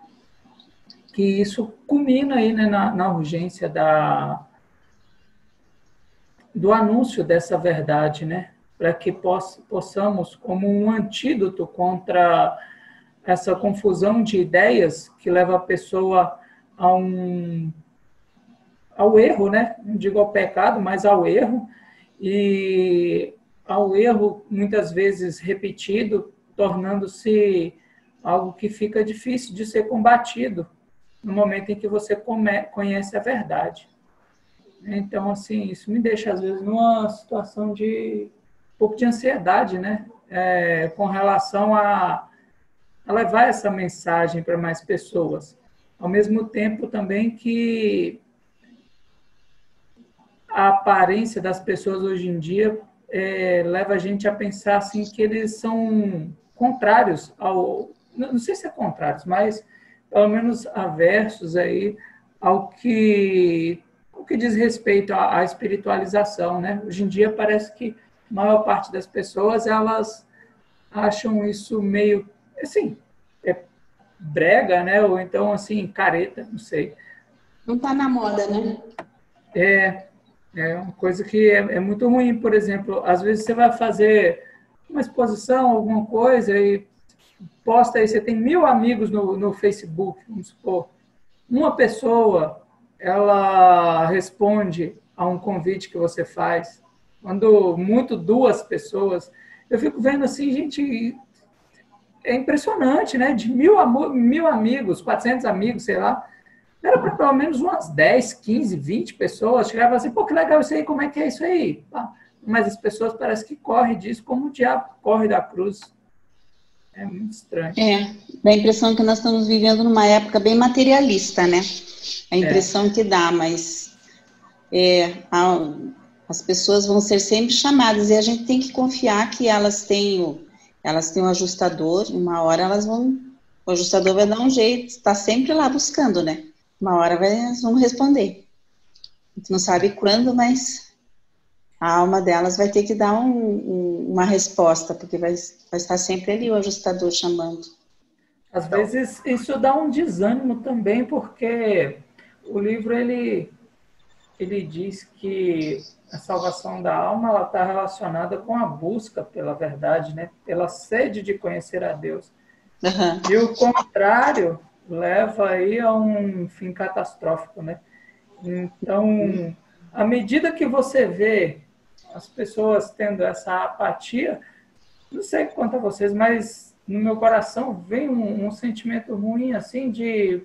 isso culmina aí, né, na urgência do anúncio dessa verdade, né, para que possamos, como um antídoto contra essa confusão de ideias que leva a pessoa ao erro, né, não digo ao pecado, mas ao erro, e ao erro muitas vezes repetido, tornando-se algo que fica difícil de ser combatido no momento em que você conhece a verdade. Então, assim, isso me deixa, às vezes, numa situação de um pouco de ansiedade, né? Com relação a levar essa mensagem para mais pessoas. Ao mesmo tempo, também, que a aparência das pessoas hoje em dia leva a gente a pensar, assim, que eles são contrários ao... Não sei se é contrários, mas pelo menos aversos aí ao que diz respeito à espiritualização, né? Hoje em dia parece que a maior parte das pessoas, elas acham isso meio, assim, brega, né? Ou então, assim, careta, não sei. Não está na moda, né? É uma coisa que é muito ruim. Por exemplo, às vezes você vai fazer uma exposição, alguma coisa, e posta aí, você tem 1000 amigos no Facebook, vamos supor. Uma pessoa, ela responde a um convite que você faz. Quando muito 2 pessoas, eu fico vendo assim, gente, é impressionante, né? De 1000 amigos, 400 amigos, sei lá, era para pelo menos umas 10, 15, 20 pessoas. Chegava assim, pô, que legal isso aí, como é que é isso aí? Mas as pessoas parecem que correm disso como o diabo corre da cruz. É muito estranho. Dá a impressão que nós estamos vivendo numa época bem materialista, né? A impressão que dá, mas as pessoas vão ser sempre chamadas e a gente tem que confiar que elas têm um ajustador, uma hora o ajustador vai dar um jeito, está sempre lá buscando, né? Uma hora elas vão responder. A gente não sabe quando, mas a alma delas vai ter que dar uma resposta, porque vai estar sempre ali o ajustador chamando. Às vezes isso dá um desânimo também, porque o livro ele diz que a salvação da alma está relacionada com a busca pela verdade, né? Pela sede de conhecer a Deus. Uhum. E o contrário leva aí a um fim catastrófico, né? Então, à medida que você vê as pessoas tendo essa apatia, não sei quanto a vocês, mas no meu coração vem um sentimento ruim, assim, de...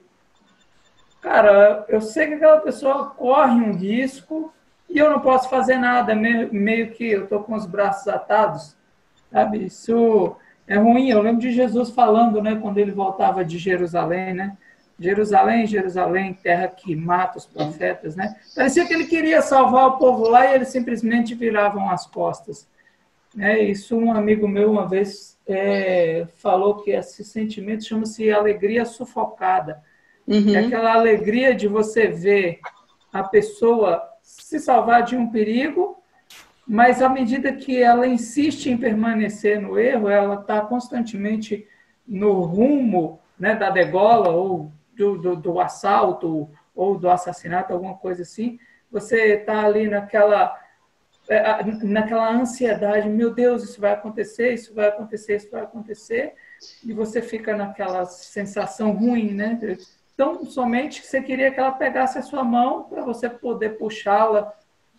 Cara, eu sei que aquela pessoa corre um risco e eu não posso fazer nada, meio que eu estou com os braços atados, sabe? Isso é ruim. Eu lembro de Jesus falando, né, quando ele voltava de Jerusalém, né? Jerusalém, Jerusalém, terra que mata os profetas, né? Parecia que ele queria salvar o povo lá e eles simplesmente viravam as costas. Isso um amigo meu uma vez falou que esse sentimento chama-se alegria sufocada. Uhum. É aquela alegria de você ver a pessoa se salvar de um perigo, mas à medida que ela insiste em permanecer no erro, ela está constantemente no rumo, né, da degola ou do assalto ou do assassinato, alguma coisa assim. Você está ali naquela ansiedade, meu Deus, isso vai acontecer, isso vai acontecer, isso vai acontecer, e você fica naquela sensação ruim, né? Então, somente você queria que ela pegasse a sua mão para você poder puxá-la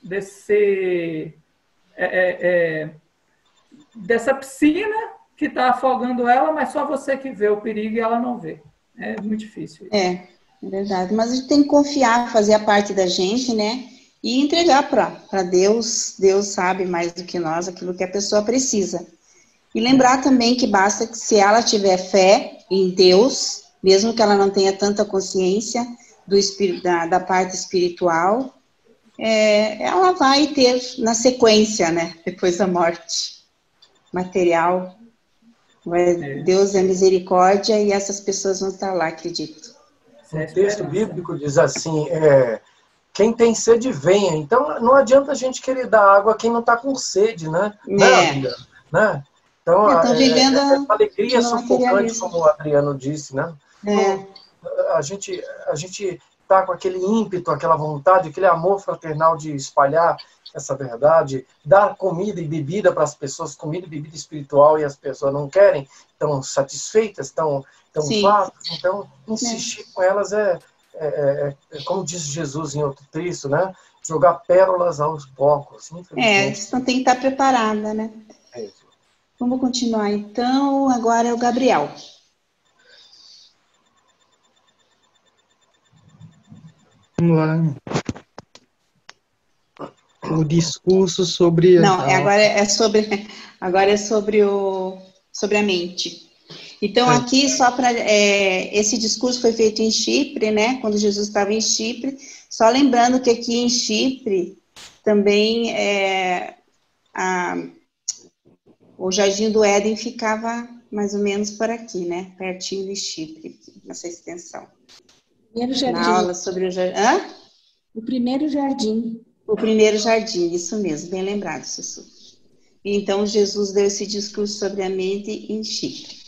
dessa piscina que está afogando ela, mas só você que vê o perigo e ela não vê. É muito difícil. É verdade. Mas a gente tem que confiar, fazer a parte da gente, né? E entregar para Deus. Deus sabe mais do que nós aquilo que a pessoa precisa. E lembrar também que basta que se ela tiver fé em Deus, mesmo que ela não tenha tanta consciência da parte espiritual, ela vai ter na sequência, né? Depois da morte material. Deus é misericórdia e essas pessoas vão estar lá, acredito. O texto bíblico diz assim, quem tem sede, venha. Então, não adianta a gente querer dar água a quem não está com sede, né? Né? Então, Estão vivendo essa alegria no sufocante, materialismo. como o Adriano disse, né? A gente está com aquele ímpeto, aquela vontade, aquele amor fraternal de espalhar essa verdade, dar comida e bebida para as pessoas, comida e bebida espiritual, e as pessoas não querem, estão satisfeitas, estão fartas. Então, insistir com elas como diz Jesus em outro texto, né? Jogar pérolas aos porcos. Então tem que estar preparada, né? Vamos continuar, então. Agora é o Gabriel. Vamos lá. O discurso sobre... agora é sobre a mente. Então, aqui, só para... esse discurso foi feito em Chipre, né? Quando Jesus estava em Chipre. Só lembrando que aqui em Chipre também o Jardim do Éden ficava mais ou menos por aqui, né? Pertinho de Chipre, nessa extensão. Primeiro jardim. Na aula sobre o jardim. O primeiro jardim. O primeiro jardim, isso mesmo, bem lembrado, Sussu. Então, Jesus deu esse discurso sobre a mente em Chipre.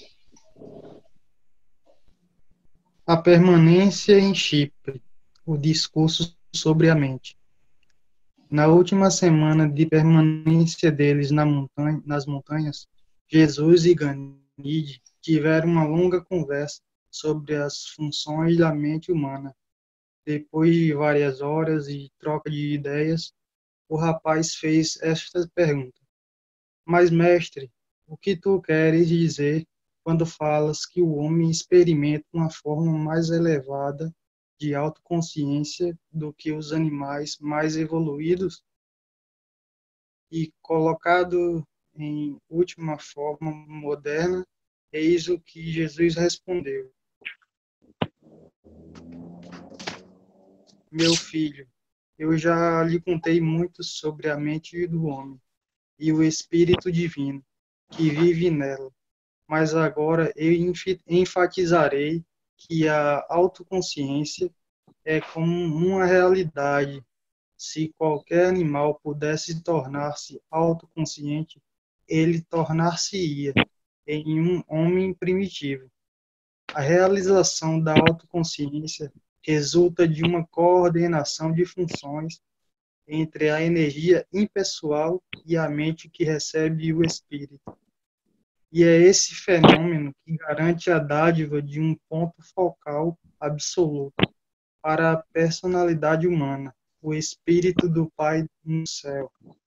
A permanência em Chipre, o discurso sobre a mente. Na última semana de permanência deles nas montanhas, Jesus e Ganide tiveram uma longa conversa sobre as funções da mente humana. Depois de várias horas de troca de ideias, o rapaz fez esta pergunta: Mas, mestre, o que tu queres dizer quando falas que o homem experimenta uma forma mais elevada de autoconsciência do que os animais mais evoluídos? E colocado em última forma moderna, eis o que Jesus respondeu: Meu filho, eu já lhe contei muito sobre a mente do homem e o Espírito Divino que vive nela, mas agora eu enfatizarei que a autoconsciência é como uma realidade. Se qualquer animal pudesse tornar-se autoconsciente, ele tornar-se-ia em um homem primitivo. A realização da autoconsciência resulta de uma coordenação de funções entre a energia impessoal e a mente que recebe o espírito. E é esse fenômeno que garante a dádiva de um ponto focal absoluto para a personalidade humana, o Espírito do Pai no céu.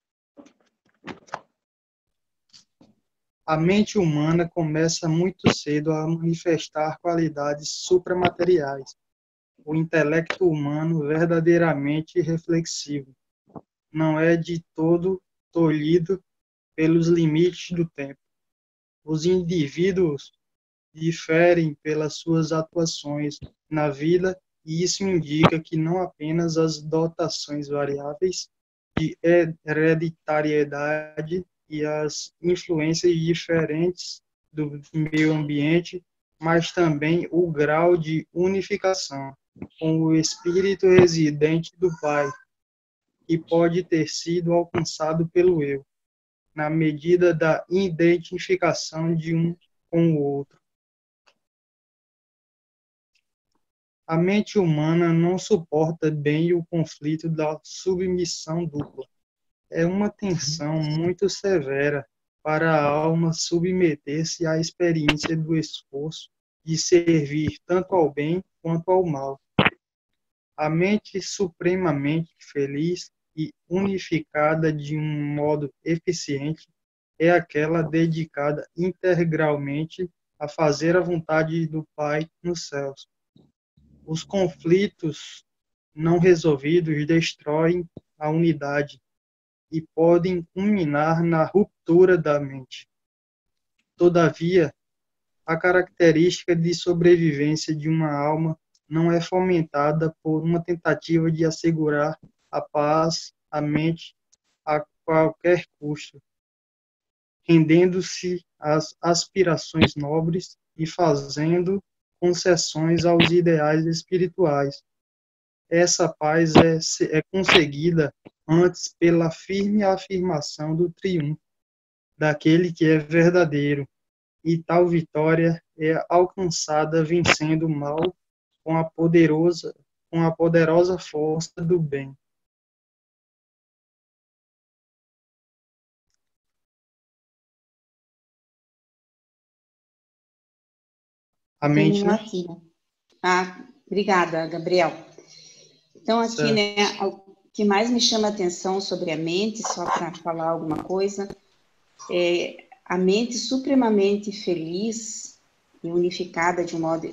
A mente humana começa muito cedo a manifestar qualidades supramateriais. O intelecto humano, verdadeiramente reflexivo, não é de todo tolhido pelos limites do tempo. Os indivíduos diferem pelas suas atuações na vida, e isso indica que não apenas as dotações variáveis de hereditariedade e as influências diferentes do meio ambiente, mas também o grau de unificação com o espírito residente do Pai, que pode ter sido alcançado pelo eu, na medida da identificação de um com o outro. A mente humana não suporta bem o conflito da submissão dupla. É uma tensão muito severa para a alma submeter-se à experiência do esforço de servir tanto ao bem quanto ao mal. A mente supremamente feliz e unificada de um modo eficiente é aquela dedicada integralmente a fazer a vontade do Pai nos céus. Os conflitos não resolvidos destroem a unidade e podem culminar na ruptura da mente. Todavia, a característica de sobrevivência de uma alma não é fomentada por uma tentativa de assegurar a paz à mente a qualquer custo, rendendo-se às aspirações nobres e fazendo concessões aos ideais espirituais. Essa paz é conseguida antes pela firme afirmação do triunfo daquele que é verdadeiro, e tal vitória é alcançada vencendo o mal com a poderosa força do bem. A mente, Terminou né? aqui, né? Ah, obrigada, Gabriel. Então, aqui, Certo. né, o que mais me chama a atenção sobre a mente, só para falar alguma coisa, é a mente supremamente feliz e unificada de um modo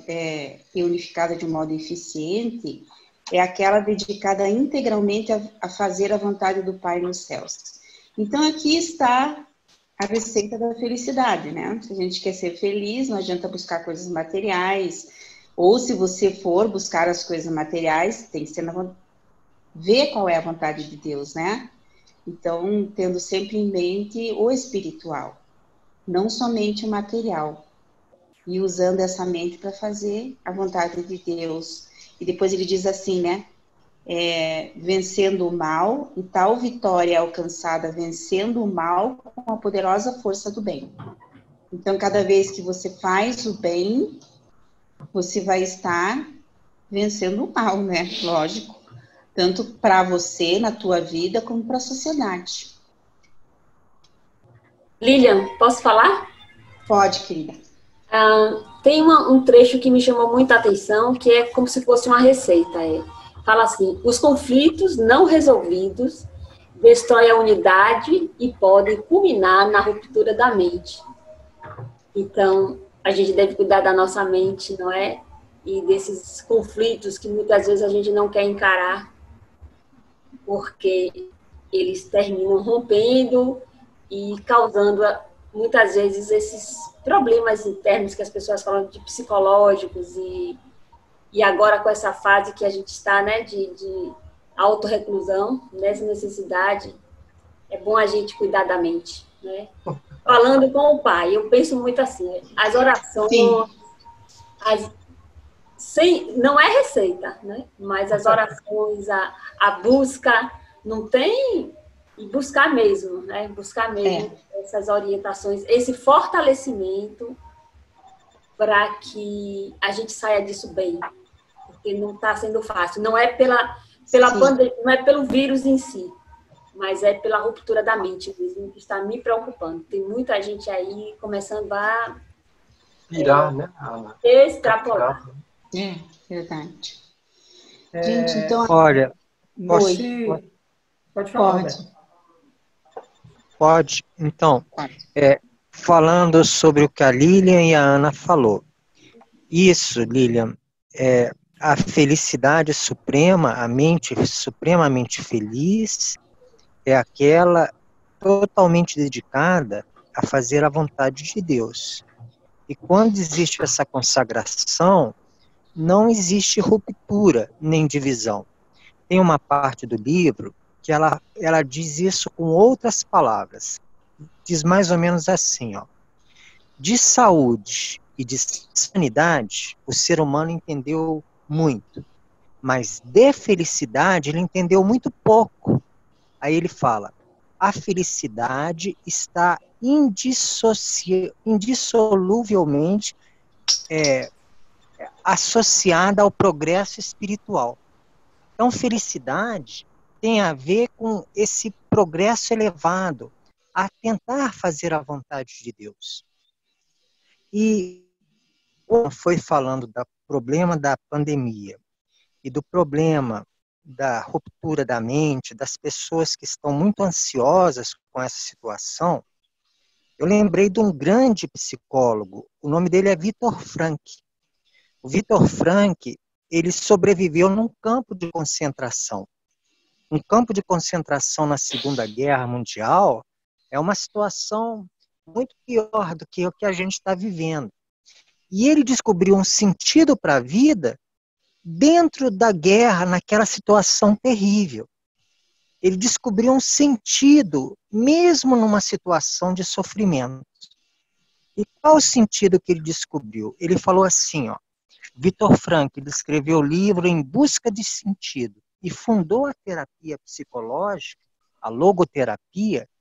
eficiente, é aquela dedicada integralmente a fazer a vontade do Pai nos céus. Então, aqui está a receita da felicidade, né? Se a gente quer ser feliz, não adianta buscar coisas materiais, ou se você for buscar as coisas materiais, tem que ser ver qual é a vontade de Deus, né? Então, tendo sempre em mente o espiritual, não somente o material, e usando essa mente para fazer a vontade de Deus. E depois ele diz assim, né? Vencendo o mal, e tal vitória alcançada vencendo o mal com a poderosa força do bem. Então, cada vez que você faz o bem, você vai estar vencendo o mal, né? Lógico. Tanto para você, na tua vida, como para a sociedade. Lilian, posso falar? Pode, querida. Tem um trecho que me chamou muita atenção, que é como se fosse uma receita. Fala assim: os conflitos não resolvidos destroem a unidade e podem culminar na ruptura da mente. Então, a gente deve cuidar da nossa mente, não é? E desses conflitos que muitas vezes a gente não quer encarar, porque eles terminam rompendo e causando, muitas vezes, esses problemas internos que as pessoas falam de psicológicos, e agora com essa fase que a gente está, né, de autorreclusão, nessa necessidade, é bom a gente cuidar da mente, né? Falando com o Pai, eu penso muito assim, as orações, não é receita, né? Mas as orações, a busca, não tem, e buscar mesmo, né? Buscar mesmo essas orientações, esse fortalecimento para que a gente saia disso bem, porque não está sendo fácil. Não é pela pandemia, não é pelo vírus em si, mas é pela ruptura da mente mesmo, que está me preocupando. Tem muita gente aí começando a pirar, né? Extrapolar. É, verdade. Gente, então... Olha, pode falar. Pode. Então, falando sobre o que a Lilian e a Ana falou. Isso, Lilian, a felicidade suprema, a mente supremamente feliz, é aquela totalmente dedicada a fazer a vontade de Deus. E quando existe essa consagração, não existe ruptura nem divisão. Tem uma parte do livro que ela diz isso com outras palavras. Diz mais ou menos assim, ó: de saúde e de sanidade, o ser humano entendeu muito, mas de felicidade ele entendeu muito pouco. Aí ele fala: a felicidade está indissoluvelmente associada ao progresso espiritual. Então, felicidade tem a ver com esse progresso elevado, a tentar fazer a vontade de Deus. E como foi falando do problema da pandemia e do problema da ruptura da mente, das pessoas que estão muito ansiosas com essa situação, eu lembrei de um grande psicólogo, o nome dele é Viktor Frankl. O Viktor Frankl, ele sobreviveu num campo de concentração. Um campo de concentração na Segunda Guerra Mundial é uma situação muito pior do que o que a gente está vivendo. E ele descobriu um sentido para a vida dentro da guerra, naquela situação terrível. Ele descobriu um sentido, mesmo numa situação de sofrimento. E qual o sentido que ele descobriu? Ele falou assim, ó: Viktor Frankl escreveu o livro Em Busca de Sentido e fundou a terapia psicológica, a logoterapia,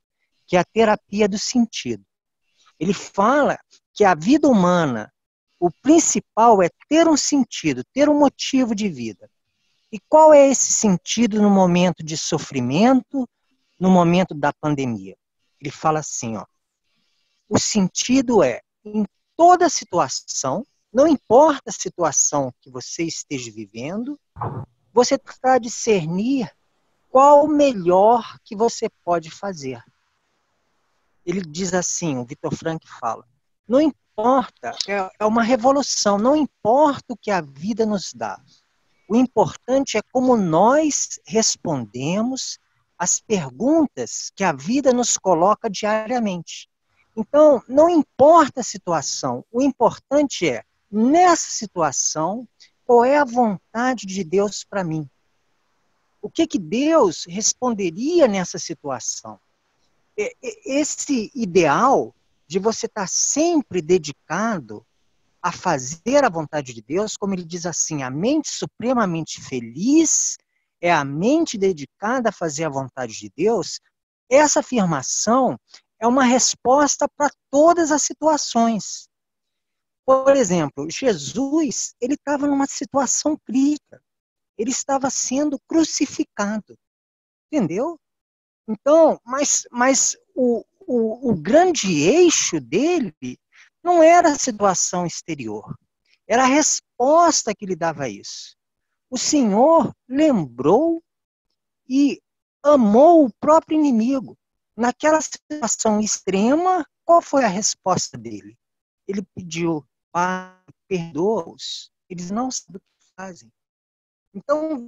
que é a terapia do sentido. Ele fala que a vida humana, o principal é ter um sentido, ter um motivo de vida. E qual é esse sentido no momento de sofrimento, no momento da pandemia? Ele fala assim, ó, o sentido é, em toda situação, não importa a situação que você esteja vivendo, você está a discernir qual o melhor que você pode fazer. Ele diz assim, o Viktor Frankl fala, não importa, é uma revolução, não importa o que a vida nos dá. O importante é como nós respondemos às perguntas que a vida nos coloca diariamente. Então, não importa a situação, o importante é, nessa situação, qual é a vontade de Deus para mim? O que Deus responderia nessa situação? Esse ideal de você estar sempre dedicado a fazer a vontade de Deus, como ele diz assim, a mente supremamente feliz é a mente dedicada a fazer a vontade de Deus, essa afirmação é uma resposta para todas as situações. Por exemplo, Jesus, ele estava numa situação crítica, ele estava sendo crucificado, entendeu? Então, mas o grande eixo dele não era a situação exterior, era a resposta que ele dava a isso. O Senhor lembrou e amou o próprio inimigo. Naquela situação extrema, qual foi a resposta dele? Ele pediu, Pai, perdoa-os, eles não sabem o que fazem. Então,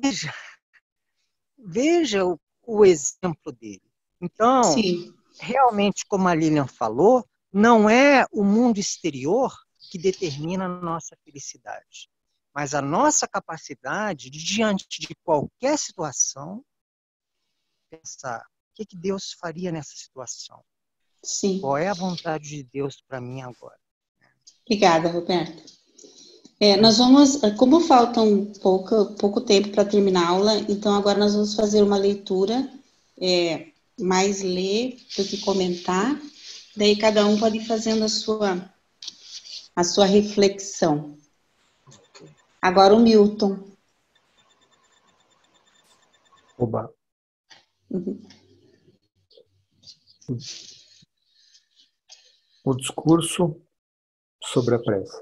veja o exemplo dele. Então, Sim. Realmente, como a Lilian falou, não é o mundo exterior que determina a nossa felicidade, mas a nossa capacidade de, diante de qualquer situação, pensar o que Deus faria nessa situação. Sim. Qual é a vontade de Deus para mim agora? Obrigada, Roberta. Nós vamos, como falta pouco tempo para terminar a aula, então agora nós vamos fazer uma leitura, mais ler do que comentar, daí cada um pode ir fazendo a sua reflexão. Agora o Milton. Oba. Uhum. O discurso sobre a prece.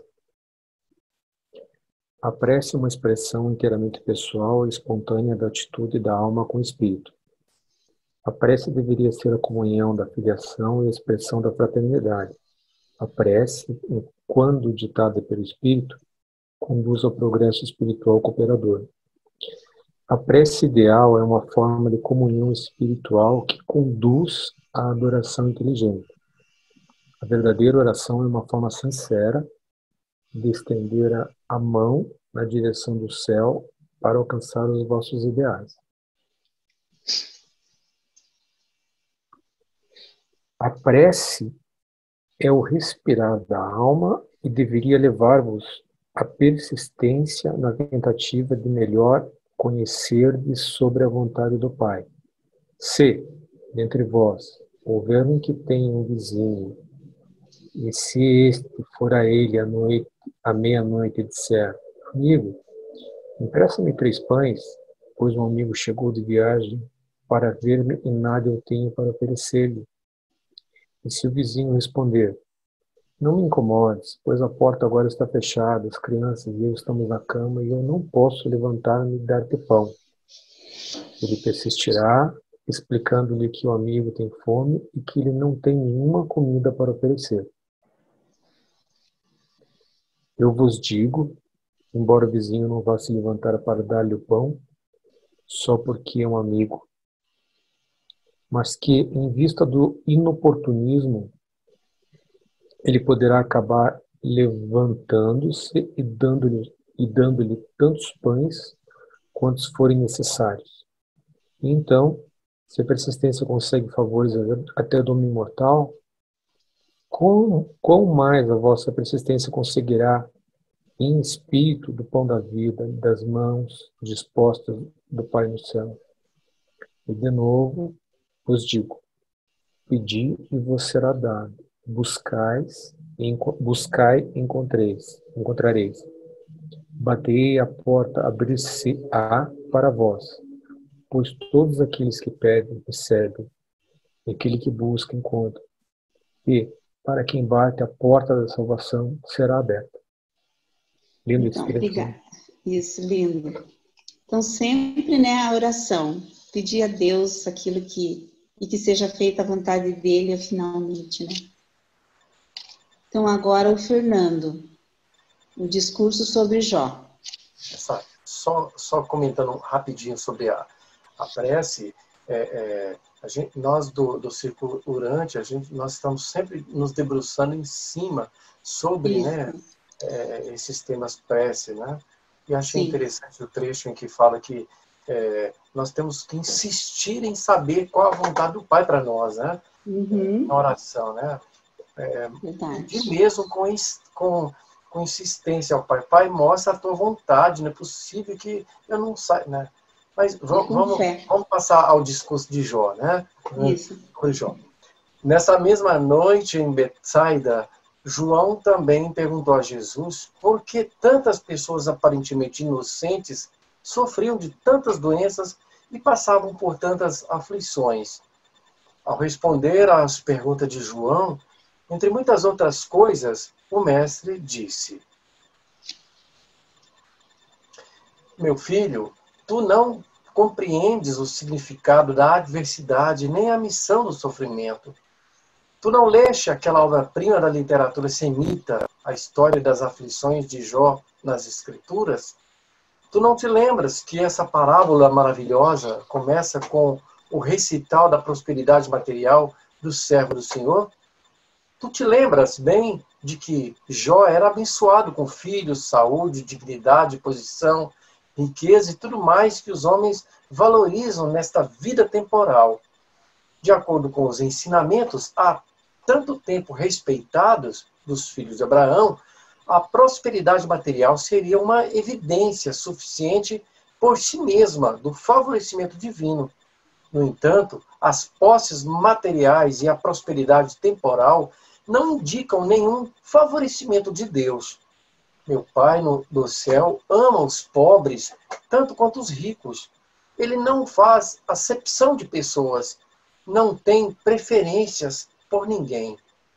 A prece é uma expressão inteiramente pessoal e espontânea da atitude da alma com o espírito. A prece deveria ser a comunhão da filiação e a expressão da fraternidade. A prece, quando ditada pelo espírito, conduz ao progresso espiritual cooperador. A prece ideal é uma forma de comunhão espiritual que conduz à adoração inteligente. A verdadeira oração é uma forma sincera de estender a mão na direção do céu para alcançar os vossos ideais. A prece é o respirar da alma e deveria levar-vos à persistência na tentativa de melhor conhecer-vos sobre a vontade do Pai. Se, dentre vós, houver um que tenha um vizinho, e se este for a ele à meia-noite e disser, amigo, empresta-me 3 pães, pois um amigo chegou de viagem para ver-me e nada eu tenho para oferecer-lhe. E se o vizinho responder, não me incomodes, pois a porta agora está fechada, as crianças e eu estamos na cama e eu não posso levantar-me e dar-te pão. Ele persistirá, explicando-lhe que o amigo tem fome e que ele não tem nenhuma comida para oferecer. Eu vos digo, embora o vizinho não vá se levantar para dar-lhe o pão, só porque é um amigo, mas que, em vista do inoportunismo, ele poderá acabar levantando-se e dando-lhe tantos pães quantos forem necessários. E então, se a persistência consegue favores até do homem mortal, quão mais a vossa persistência conseguirá em espírito do pão da vida, das mãos dispostas do Pai no céu. E de novo vos digo, Pedi e vos será dado. Buscai, encontrareis. Batei, a porta abrir-se-á para vós. Pois todos aqueles que pedem, recebem. E aquele que busca, encontra. E, para quem bate, a porta da salvação será aberta. Lindo Então, esse obrigada. Isso, lindo. Então, sempre, né, a oração. Pedir a Deus aquilo e que seja feita a vontade dele, finalmente, né? Então, agora o Fernando. O discurso sobre Jó. Só comentando rapidinho sobre a prece, nós do Círculo Orante, nós estamos sempre nos debruçando em cima sobre, né, esses temas prece, né? E achei interessante o trecho em que fala que nós temos que insistir em saber qual a vontade do Pai para nós, né? Na oração, né? E mesmo com insistência ao Pai. Pai, mostra a tua vontade, não é possível que eu não saia, né? Mas vamos passar ao discurso de Jó, né? Isso. Jó. Nessa mesma noite em Betsaida, João também perguntou a Jesus por que tantas pessoas aparentemente inocentes sofriam de tantas doenças e passavam por tantas aflições. Ao responder às perguntas de João, entre muitas outras coisas, o mestre disse: meu filho, tu não compreendes o significado da adversidade nem a missão do sofrimento. Tu não leste aquela obra-prima da literatura semita, a história das aflições de Jó nas Escrituras? Tu não te lembras que essa parábola maravilhosa começa com o recital da prosperidade material do servo do Senhor? Tu te lembras bem de que Jó era abençoado com filhos, saúde, dignidade, posição, riqueza e tudo mais que os homens valorizam nesta vida temporal. De acordo com os ensinamentos há tanto tempo respeitados dos filhos de Abraão, a prosperidade material seria uma evidência suficiente por si mesma do favorecimento divino. No entanto, as posses materiais e a prosperidade temporal não indicam nenhum favorecimento de Deus. Meu Pai do céu ama os pobres tanto quanto os ricos. Ele não faz acepção de pessoas, não tem preferências por ninguém.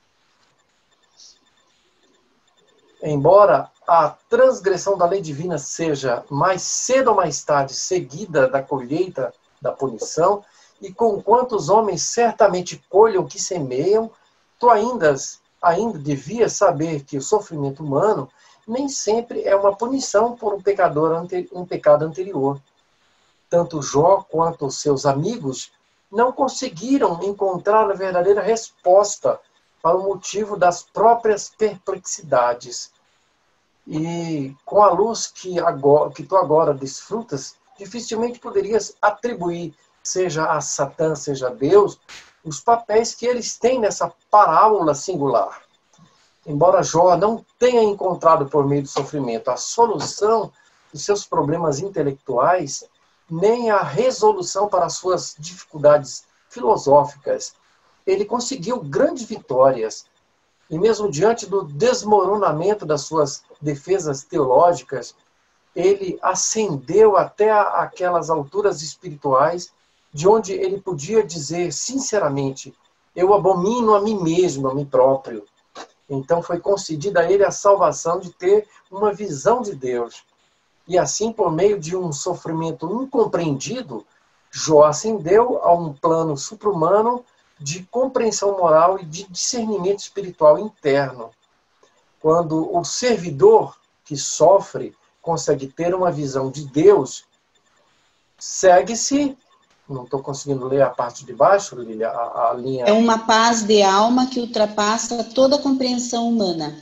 Embora a transgressão da lei divina seja mais cedo ou mais tarde seguida da colheita da punição, e conquanto os homens certamente colhem o que semeiam, tu ainda devias saber que o sofrimento humano nem sempre é uma punição por um pecado anterior. Tanto Jó quanto os seus amigos não conseguiram encontrar a verdadeira resposta para o motivo das próprias perplexidades. E com a luz que tu agora desfrutas, dificilmente poderias atribuir, seja a Satã, seja a Deus, os papéis que eles têm nessa parábola singular. Embora Jó não tenha encontrado por meio do sofrimento a solução dos seus problemas intelectuais, nem a resolução para as suas dificuldades filosóficas, ele conseguiu grandes vitórias. E mesmo diante do desmoronamento das suas defesas teológicas, ele ascendeu até aquelas alturas espirituais de onde ele podia dizer sinceramente: eu abomino a mim mesmo, a mim próprio. Então foi concedida a ele a salvação de ter uma visão de Deus. E assim, por meio de um sofrimento incompreendido, Jó ascendeu a um plano supra-humano de compreensão moral e de discernimento espiritual interno. Quando o servidor que sofre consegue ter uma visão de Deus, segue-se, não estou conseguindo ler a parte de baixo, Lília, a linha... É uma paz de alma que ultrapassa toda a compreensão humana.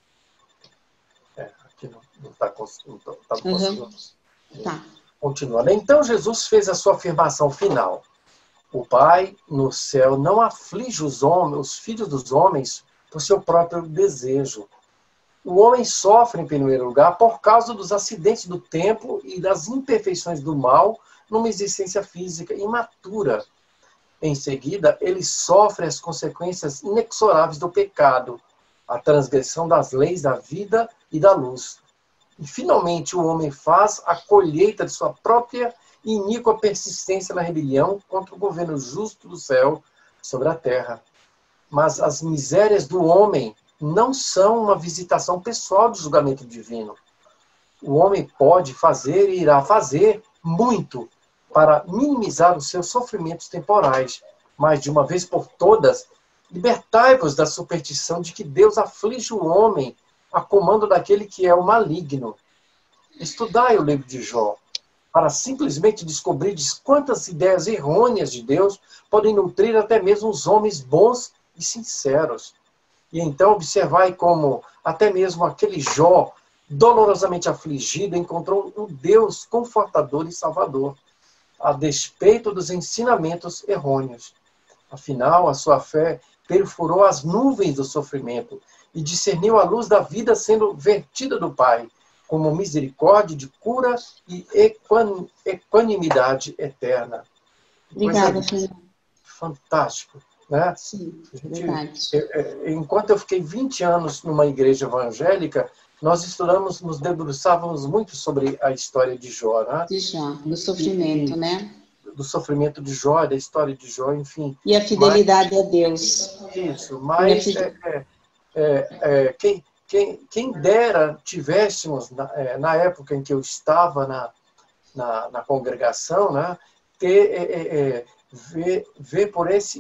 Aqui não está conseguindo. Tá. Continuando. Então Jesus fez a sua afirmação final. O Pai no céu não aflige os filhos dos homens por seu próprio desejo. O homem sofre, em primeiro lugar, por causa dos acidentes do tempo e das imperfeições do mal numa existência física imatura. em seguida, ele sofre as consequências inexoráveis do pecado, a transgressão das leis da vida e da luz. E, finalmente, o homem faz a colheita de sua própria e iníqua persistência na rebelião contra o governo justo do céu sobre a terra. Mas as misérias do homem não são uma visitação pessoal do julgamento divino. O homem pode fazer e irá fazer muito para minimizar os seus sofrimentos temporais, mas, de uma vez por todas, libertai-vos da superstição de que Deus aflige o homem a comando daquele que é o maligno. Estudai o livro de Jó, para simplesmente descobrir quantas ideias errôneas de Deus podem nutrir até mesmo os homens bons e sinceros. E então observai como até mesmo aquele Jó, dolorosamente afligido, encontrou um Deus confortador e salvador, a despeito dos ensinamentos errôneos. Afinal, a sua fé perfurou as nuvens do sofrimento e discerniu a luz da vida sendo vertida do Pai, como misericórdia de cura e equanimidade eterna. Obrigada, Fernanda. Fantástico, né? Sim, verdade. Enquanto eu fiquei 20 anos numa igreja evangélica, nós estudamos, nos debruçávamos muito sobre a história de Jó, né? De Jó, do sofrimento, né? Do sofrimento de Jó, da história de Jó, enfim. E a fidelidade a Deus. Isso, mas quem dera tivéssemos, na época em que eu estava na congregação, né, ver por esse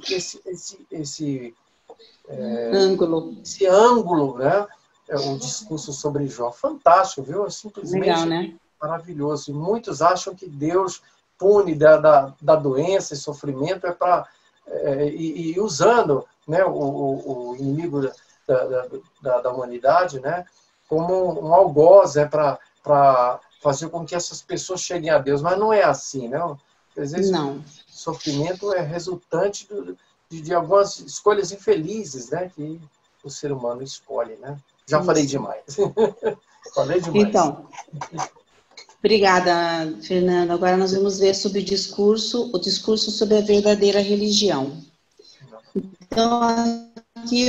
ângulo, né, o discurso sobre Jó. Fantástico, viu? Simplesmente legal, né? Maravilhoso. E muitos acham que Deus pune da doença e sofrimento e usando, né, o inimigo da humanidade, né, como um algoz, para fazer com que essas pessoas cheguem a Deus. Mas não é assim, né? Às vezes não. O sofrimento é resultante de algumas escolhas infelizes, né, que o ser humano escolhe, né? Já falei demais. Falei demais. Então, obrigada, Fernanda. Agora nós vamos ver sobre o discurso sobre a verdadeira religião. Então, aqui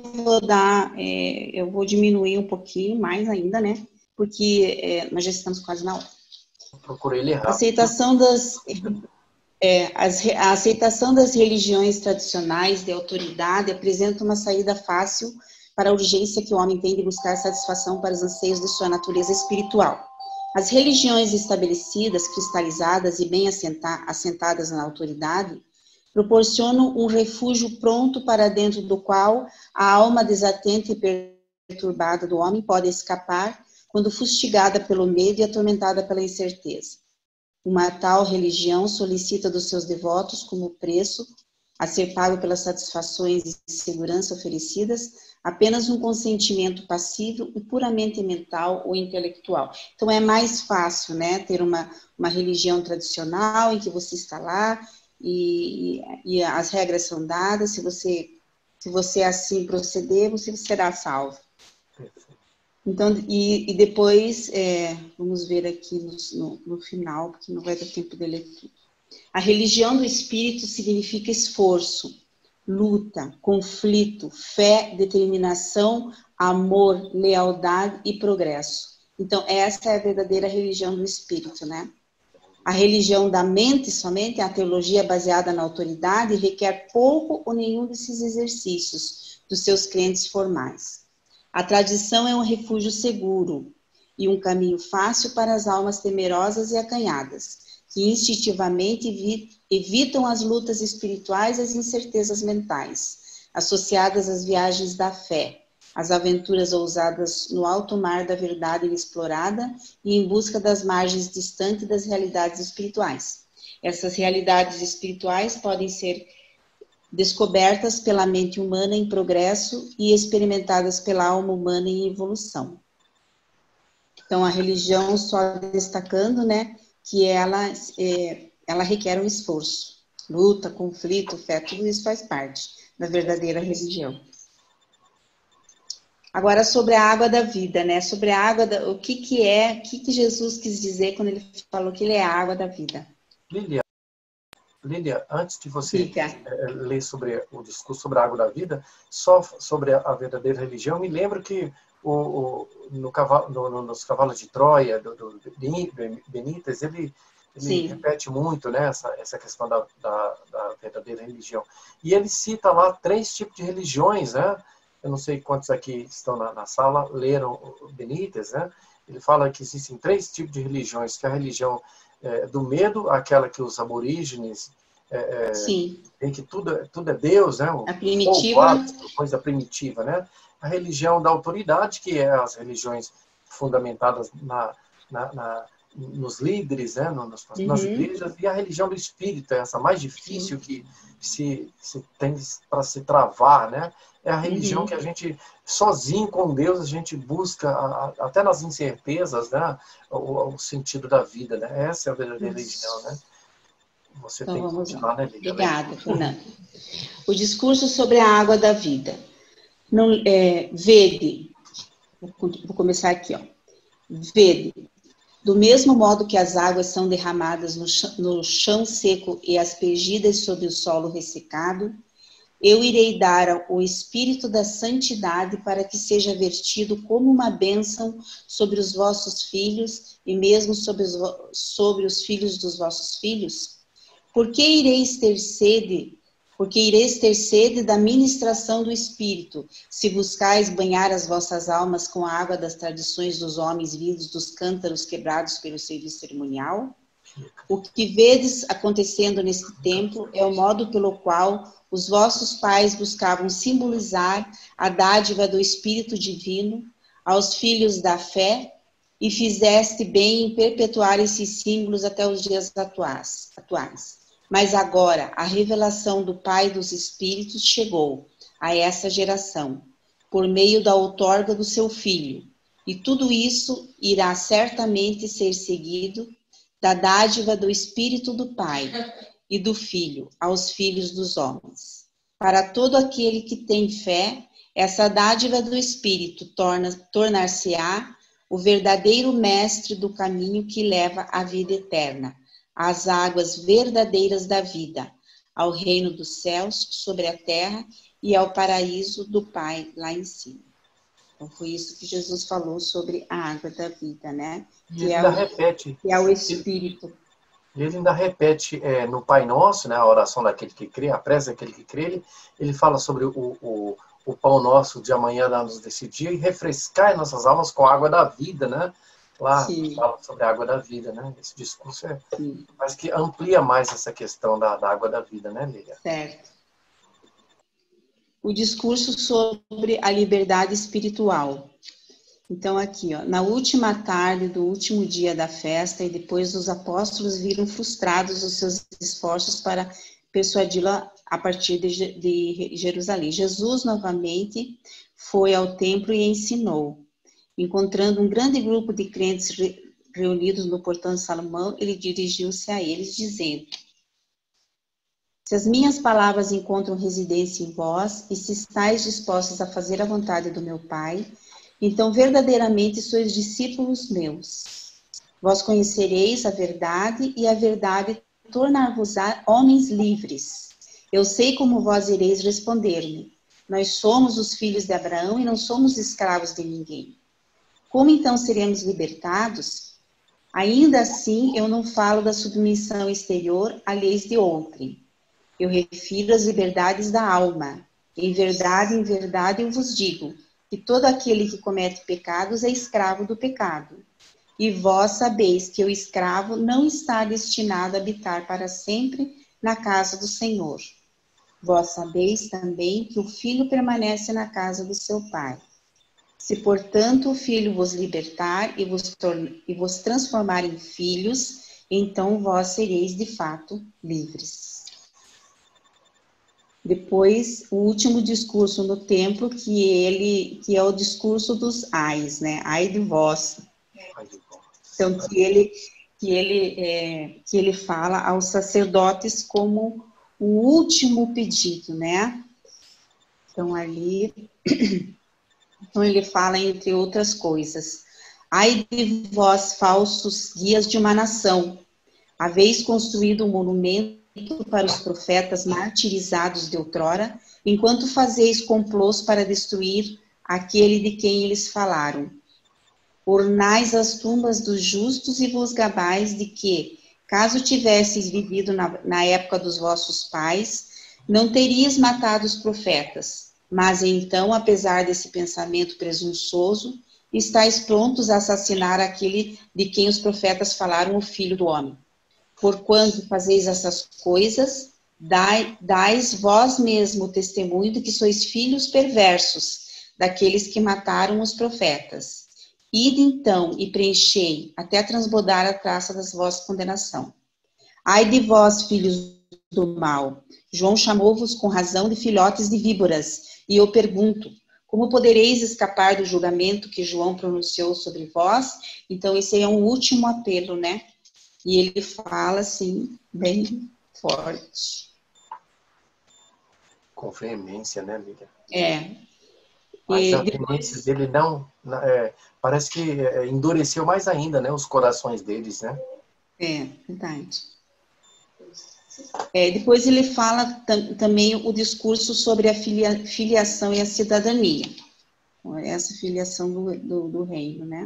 eu vou diminuir um pouquinho mais ainda, né? Porque nós já estamos quase na hora. Procurei ler rápido. A aceitação das religiões tradicionais de autoridade apresenta uma saída fácil para a urgência que o homem tem de buscar satisfação para os anseios de sua natureza espiritual. As religiões estabelecidas, cristalizadas e bem assentadas na autoridade, proporcionam um refúgio pronto para dentro do qual a alma desatenta e perturbada do homem pode escapar quando fustigada pelo medo e atormentada pela incerteza. Uma tal religião solicita dos seus devotos como preço a ser pago pelas satisfações de segurança oferecidas apenas um consentimento passivo e puramente mental ou intelectual. Então é mais fácil, né, ter uma religião tradicional em que você está lá e as regras são dadas, se você assim proceder, você será salvo. Então, e depois, vamos ver aqui no final, porque não vai dar tempo de ler tudo. A religião do espírito significa esforço, luta, conflito, fé, determinação, amor, lealdade e progresso. Então, essa é a verdadeira religião do espírito, né? A religião da mente somente, a teologia baseada na autoridade, requer pouco ou nenhum desses exercícios dos seus crentes formais. A tradição é um refúgio seguro e um caminho fácil para as almas temerosas e acanhadas, que instintivamente evitam as lutas espirituais e as incertezas mentais, associadas às viagens da fé, às aventuras ousadas no alto mar da verdade inexplorada e em busca das margens distantes das realidades espirituais. Essas realidades espirituais podem ser descobertas pela mente humana em progresso e experimentadas pela alma humana em evolução. Então, a religião, só destacando, né, que ela requer um esforço. Luta, conflito, fé, tudo isso faz parte da verdadeira religião. Agora, sobre a água da vida, né? Sobre a água, o que Jesus quis dizer quando ele falou que ele é a água da vida? Lilian, Lília, antes de você ler sobre o discurso sobre a água da vida, só sobre a verdadeira religião, me lembro que nos cavalos de Troia, do Benítez, ele repete muito, né, essa questão da verdadeira religião. E ele cita lá 3 tipos de religiões, né? Eu não sei quantos aqui estão na sala leram o Benítez, né? Ele fala que existem 3 tipos de religiões, que é a religião do medo, aquela que os aborígenes tem que tudo é Deus, né? A primitiva. Coisa primitiva, né? A religião da autoridade, que é as religiões fundamentadas nos líderes, né? Nas igrejas, e a religião do espírito, essa mais difícil que se tem para se travar, né? É a religião que a gente, sozinho com Deus, a gente busca, até nas incertezas, né? O sentido da vida, né? Essa é a verdadeira religião, né? Você então, tem que continuar, né, Lília? Obrigada, Fernanda. O discurso sobre a água da vida. Vede, vou começar aqui, ó. Vede, do mesmo modo que as águas são derramadas no chão seco e aspergidas sobre o solo ressecado, eu irei dar o Espírito da Santidade para que seja vertido como uma bênção sobre os vossos filhos e mesmo sobre os filhos dos vossos filhos. Porque ireis ter sede da ministração do Espírito, se buscais banhar as vossas almas com a água das tradições dos homens vindos dos cântaros quebrados pelo serviço cerimonial? O que vedes acontecendo neste tempo é o modo pelo qual os vossos pais buscavam simbolizar a dádiva do Espírito Divino aos filhos da fé, e fizeste bem em perpetuar esses símbolos até os dias atuais. Mas agora a revelação do Pai dos Espíritos chegou a essa geração, por meio da outorga do seu Filho, e tudo isso irá certamente ser seguido da dádiva do Espírito do Pai e do Filho aos filhos dos homens. Para todo aquele que tem fé, essa dádiva do Espírito tornar-se-á o verdadeiro mestre do caminho que leva à vida eterna, às águas verdadeiras da vida, ao reino dos céus sobre a terra e ao paraíso do Pai lá em cima. Então foi isso que Jesus falou sobre a água da vida, né? E ele ainda repete. Que é o Espírito. Ele ainda repete no Pai Nosso, né, a oração daquele que crê, a prece daquele que crê, ele fala sobre o pão nosso de amanhã, dá-nos desse dia, e refrescar nossas almas com a água da vida, né? Lá fala sobre a água da vida, né? Esse discurso mas que amplia mais essa questão da água da vida, né, Lília? Certo. O discurso sobre a liberdade espiritual. Então, aqui, ó, na última tarde do último dia da festa, e depois os apóstolos viram frustrados os seus esforços para persuadi-la a partir de Jerusalém. Jesus, novamente, foi ao templo e ensinou. Encontrando um grande grupo de crentes reunidos no portão de Salomão, ele dirigiu-se a eles, dizendo: se as minhas palavras encontram residência em vós, e se estáis dispostos a fazer a vontade do meu Pai, então verdadeiramente sois discípulos meus. Vós conhecereis a verdade, e a verdade tornar-vos-á homens livres. Eu sei como vós ireis responder-me. Nós somos os filhos de Abraão e não somos escravos de ninguém. Como então seremos libertados? Ainda assim, eu não falo da submissão exterior a leis de outrem. Eu refiro às liberdades da alma. Em verdade, eu vos digo que todo aquele que comete pecados é escravo do pecado. E vós sabeis que o escravo não está destinado a habitar para sempre na casa do Senhor. Vós sabeis também que o filho permanece na casa do seu pai. Se, portanto, o Filho vos libertar e vos transformar em filhos, então vós sereis de fato livres. Depois, o último discurso no templo, que é o discurso dos ais, né? Ai de vós. Então, que ele fala aos sacerdotes como o último pedido, né? Então, ali... Então, ele fala, entre outras coisas: ai de vós, falsos guias de uma nação, haveis construído um monumento para os profetas martirizados de outrora, enquanto fazeis complôs para destruir aquele de quem eles falaram. Ornais as tumbas dos justos e vos gabais de que, caso tivesseis vivido na época dos vossos pais, não terias matado os profetas. Mas então, apesar desse pensamento presunçoso, estáis prontos a assassinar aquele de quem os profetas falaram, o Filho do Homem. Porquanto fazeis essas coisas, dais vós mesmo o testemunho de que sois filhos perversos, daqueles que mataram os profetas. Ide então e preenchei, até transbordar a traça das vossas condenação. Ai de vós, filhos do mal! João chamou-vos com razão de filhotes de víboras, e eu pergunto, como podereis escapar do julgamento que João pronunciou sobre vós? Então, esse aí é um último apelo, né? E ele fala, assim, bem forte. Com veemência, né, Lívia? É. Mas a veemência dele não... parece que endureceu mais ainda, né? Os corações deles, né? É, verdade. Depois ele fala também o discurso sobre a filiação e a cidadania. Essa filiação do reino, né?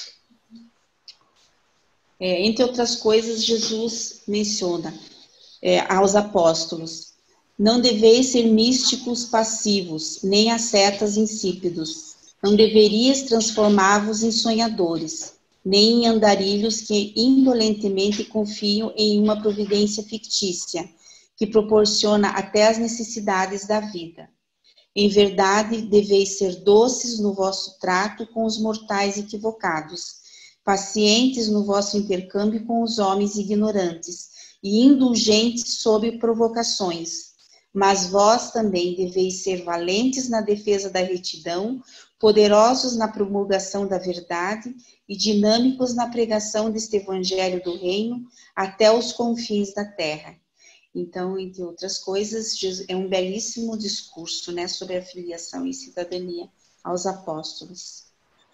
Entre outras coisas, Jesus menciona aos apóstolos: não deveis ser místicos passivos, nem ascetas insípidos. Não deverias transformar-vos em sonhadores, nem em andarilhos que indolentemente confiam em uma providência fictícia, que proporciona até as necessidades da vida. Em verdade, deveis ser doces no vosso trato com os mortais equivocados, pacientes no vosso intercâmbio com os homens ignorantes, e indulgentes sob provocações. Mas vós também deveis ser valentes na defesa da retidão, poderosos na promulgação da verdade e dinâmicos na pregação deste evangelho do reino até os confins da terra. Então, entre outras coisas, é um belíssimo discurso, né, sobre a filiação e cidadania aos apóstolos.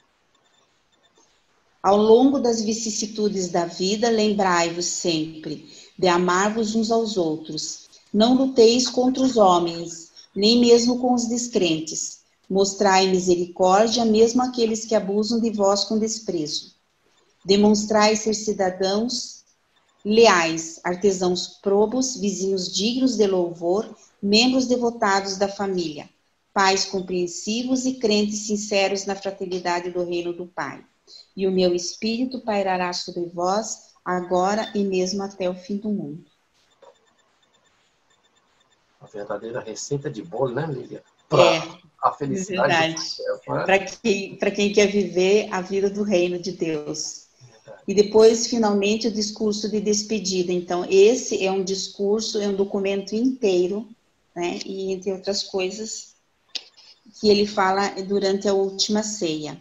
Ao longo das vicissitudes da vida, lembrai-vos sempre de amar-vos uns aos outros. Não luteis contra os homens, nem mesmo com os descrentes. Mostrai misericórdia mesmo àqueles que abusam de vós com desprezo. Demonstrai ser cidadãos leais, artesãos probos, vizinhos dignos de louvor, membros devotados da família, pais compreensivos e crentes sinceros na fraternidade do reino do Pai. E o meu Espírito pairará sobre vós, agora e mesmo até o fim do mundo. A verdadeira receita de bolo, né, Lívia? A felicidade. É verdade. Para quem quer viver a vida do reino de Deus. E depois, finalmente, o discurso de despedida. Então, esse é um discurso, é um documento inteiro, né? E, entre outras coisas, que ele fala durante a última ceia.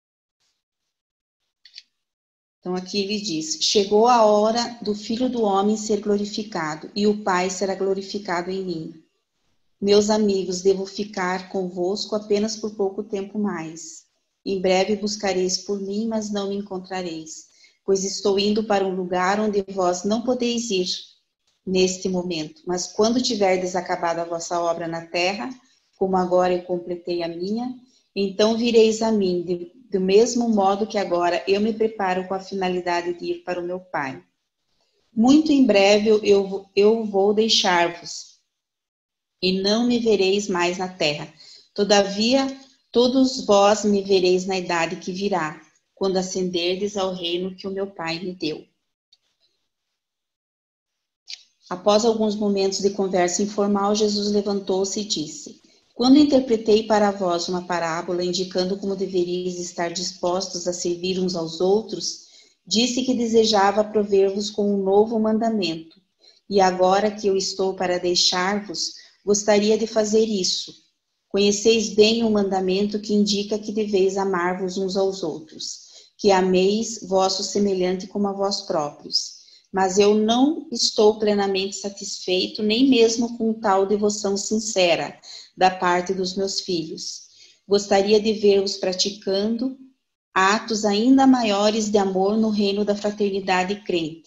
Então, aqui ele diz: chegou a hora do Filho do Homem ser glorificado, e o Pai será glorificado em mim. Meus amigos, devo ficar convosco apenas por pouco tempo mais. Em breve buscareis por mim, mas não me encontrareis, pois estou indo para um lugar onde vós não podeis ir neste momento. Mas quando tiverdes acabado a vossa obra na terra, como agora eu completei a minha, então vireis a mim, do mesmo modo que agora eu me preparo com a finalidade de ir para o meu Pai. Muito em breve eu vou deixar-vos, e não me vereis mais na terra. Todavia, todos vós me vereis na idade que virá, quando ascenderdes ao reino que o meu Pai me deu. Após alguns momentos de conversa informal, Jesus levantou-se e disse: quando interpretei para vós uma parábola indicando como deveríeis estar dispostos a servir uns aos outros, disse que desejava prover-vos com um novo mandamento. E agora que eu estou para deixar-vos, gostaria de fazer isso. Conheceis bem o mandamento que indica que deveis amar-vos uns aos outros, que ameis vosso semelhante como a vós próprios. Mas eu não estou plenamente satisfeito, nem mesmo com tal devoção sincera da parte dos meus filhos. Gostaria de ver-vos praticando atos ainda maiores de amor no reino da fraternidade crente.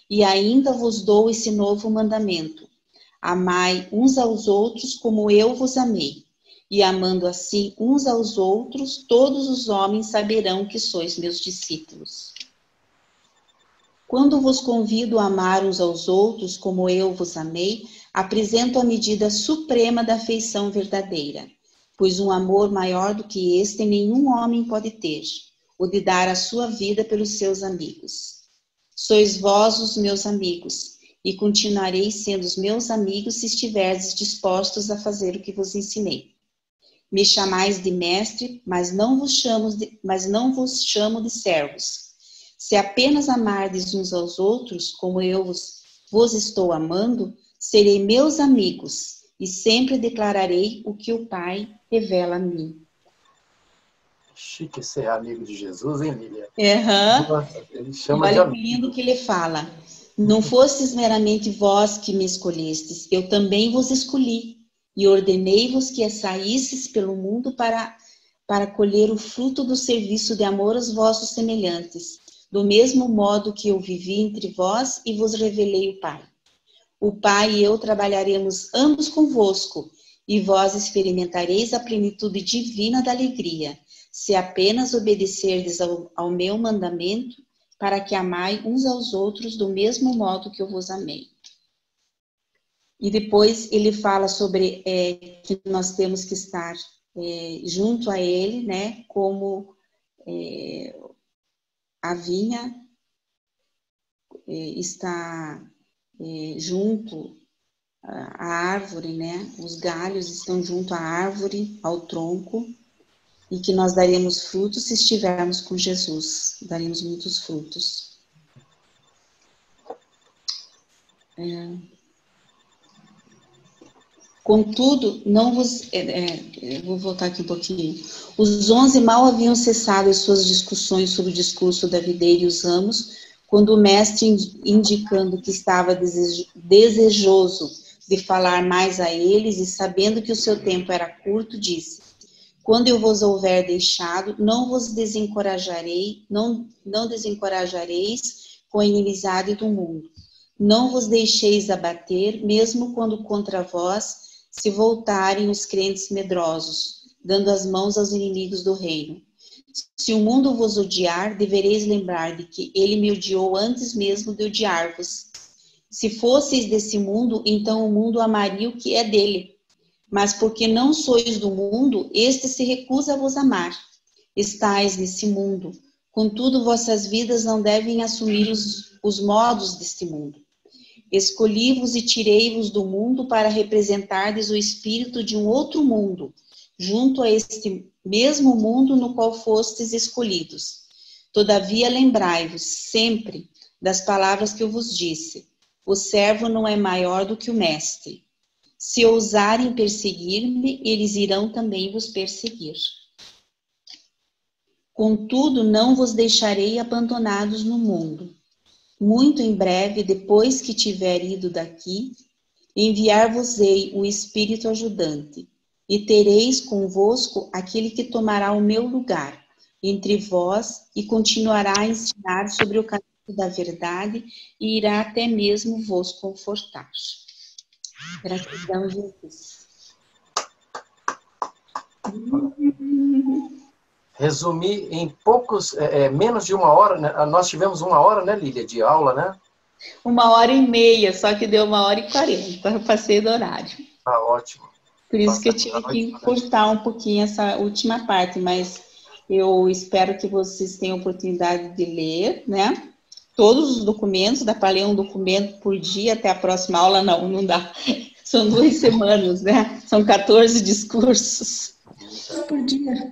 E ainda vos dou esse novo mandamento: amai uns aos outros como eu vos amei. E amando assim uns aos outros, todos os homens saberão que sois meus discípulos. Quando vos convido a amar uns aos outros como eu vos amei, apresento a medida suprema da afeição verdadeira, pois um amor maior do que este nenhum homem pode ter, o de dar a sua vida pelos seus amigos. Sois vós os meus amigos, e continuareis sendo os meus amigos se estiverdes dispostos a fazer o que vos ensinei. Me chamais de mestre, mas não vos chamo de servos. Se apenas amardes uns aos outros, como eu vos estou amando, serei meus amigos, e sempre declararei o que o Pai revela a mim. Chique ser amigo de Jesus, hein, Lília? Nossa, ele chama olha de que lindo que ele fala. Não fostes meramente vós que me escolhestes, eu também vos escolhi, e ordenei-vos que saísseis pelo mundo para colher o fruto do serviço de amor aos vossos semelhantes, do mesmo modo que eu vivi entre vós e vos revelei o Pai. O Pai e eu trabalharemos ambos convosco, e vós experimentareis a plenitude divina da alegria, se apenas obedecerdes ao meu mandamento, para que amai uns aos outros do mesmo modo que eu vos amei. E depois ele fala sobre que nós temos que estar junto a ele, né, como a vinha está junto à árvore, né, os galhos estão junto à árvore, ao tronco, e que nós daremos frutos se estivermos com Jesus, daremos muitos frutos. Contudo, não vos... vou voltar aqui um pouquinho. Os 11 mal haviam cessado as suas discussões sobre o discurso da videira e os ramos, quando o mestre, indicando que estava desejoso de falar mais a eles e sabendo que o seu tempo era curto, disse: quando eu vos houver deixado, não vos desencorajarei, não desencorajareis com a inimizade do mundo. Não vos deixeis abater, mesmo quando contra vós se voltarem os crentes medrosos, dando as mãos aos inimigos do reino. Se o mundo vos odiar, devereis lembrar de que ele me odiou antes mesmo de odiar-vos. Se fosseis desse mundo, então o mundo amaria o que é dele. Mas porque não sois do mundo, este se recusa a vos amar. Estais nesse mundo, contudo vossas vidas não devem assumir os modos deste mundo. Escolhi-vos e tirei-vos do mundo para representardes o espírito de um outro mundo, junto a este mesmo mundo no qual fostes escolhidos. Todavia lembrai-vos sempre das palavras que eu vos disse: o servo não é maior do que o mestre. Se ousarem perseguir-me, eles irão também vos perseguir. Contudo, não vos deixarei abandonados no mundo. Muito em breve, depois que tiver ido daqui, enviar-vos-ei um Espírito ajudante, e tereis convosco aquele que tomará o meu lugar entre vós e continuará a ensinar sobre o caminho da verdade e irá até mesmo vos confortar. Gratidão, Jesus. Resumir em poucos, menos de 1 hora, né? Nós tivemos 1 hora, né, Lília, de aula, né? 1h30, só que deu 1h40, eu passei do horário. Tá ótimo. Por isso que eu tive que encurtar um pouquinho essa última parte, mas eu espero que vocês tenham oportunidade de ler, né? Todos os documentos, dá para ler um documento por dia até a próxima aula? Não dá. São 2 semanas, né? São 14 discursos. Por dia.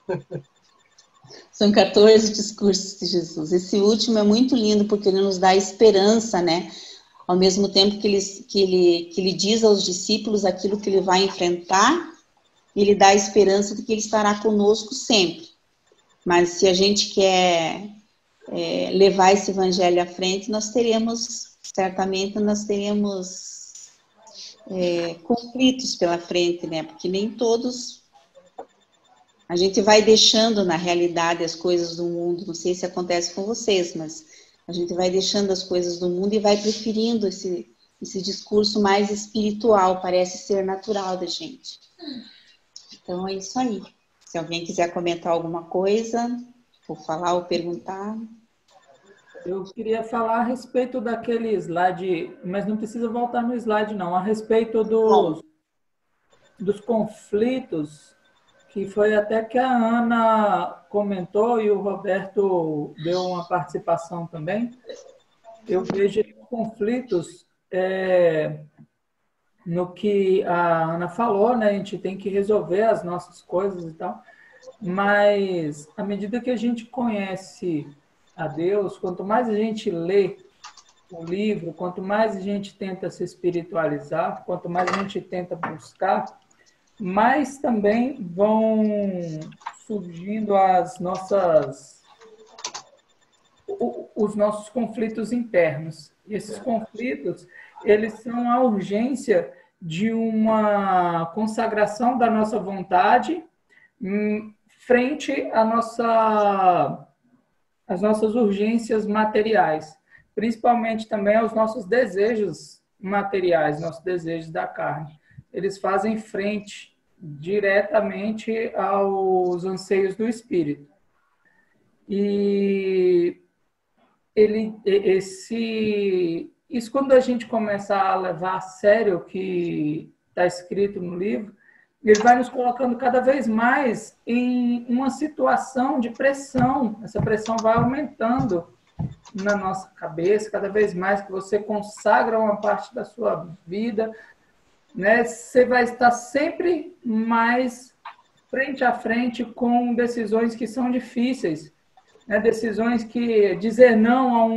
São 14 discursos de Jesus. Esse último é muito lindo porque ele nos dá esperança, né? Ao mesmo tempo que ele diz aos discípulos aquilo que ele vai enfrentar, ele dá a esperança de que ele estará conosco sempre. Mas se a gente quer levar esse evangelho à frente, certamente nós teremos conflitos pela frente, né? Porque nem todos... A gente vai deixando na realidade as coisas do mundo, não sei se acontece com vocês, mas A gente vai deixando as coisas do mundo e vai preferindo esse discurso mais espiritual, parece ser natural da gente. Então, é isso aí. Se alguém quiser comentar alguma coisa, ou falar ou perguntar. Eu queria falar a respeito daquele slide, mas não precisa voltar no slide, não. A respeito dos conflitos, que foi até que a Ana comentou e o Roberto deu uma participação também. Eu vejo conflitos no que a Ana falou, né? A gente tem que resolver as nossas coisas e tal, mas à medida que a gente conhece a Deus, quanto mais a gente lê o livro, quanto mais a gente tenta se espiritualizar, quanto mais a gente tenta buscar, mais também vão surgindo os nossos conflitos internos. E esses conflitos, eles são a urgência de uma consagração da nossa vontade frente às nossas urgências materiais, principalmente também aos nossos desejos materiais, nossos desejos da carne. Eles fazem frente diretamente aos anseios do espírito. E isso quando a gente começa a levar a sério o que está escrito no livro, ele vai nos colocando cada vez mais em uma situação de pressão. Essa pressão vai aumentando na nossa cabeça, cada vez mais que você consagra uma parte da sua vida, né? Você vai estar sempre mais frente a frente com decisões que são difíceis, né? Decisões que dizer não a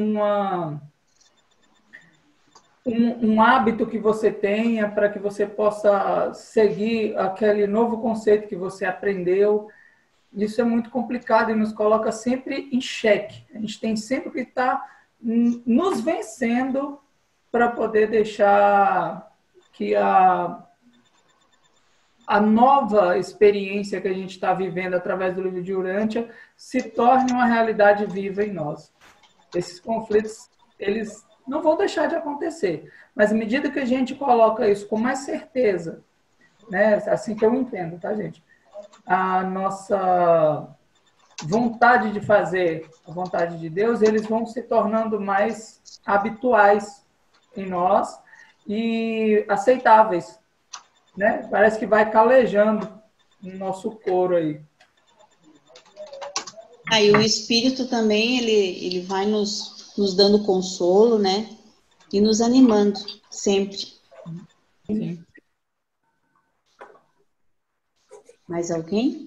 um hábito que você tenha para que você possa seguir aquele novo conceito que você aprendeu. Isso é muito complicado e nos coloca sempre em xeque. A gente tem sempre que estar nos vencendo para poder deixar que a nova experiência que a gente está vivendo através do livro de Urântia se torne uma realidade viva em nós. Esses conflitos, eles não vão deixar de acontecer, mas à medida que a gente coloca isso com mais certeza, né, assim que eu entendo, tá, gente? A nossa vontade de fazer a vontade de Deus, eles vão se tornando mais habituais em nós e aceitáveis, né? Parece que vai calejando no nosso couro aí. E o Espírito também, ele vai nos dando consolo, né? E nos animando sempre. Sim. Mais alguém?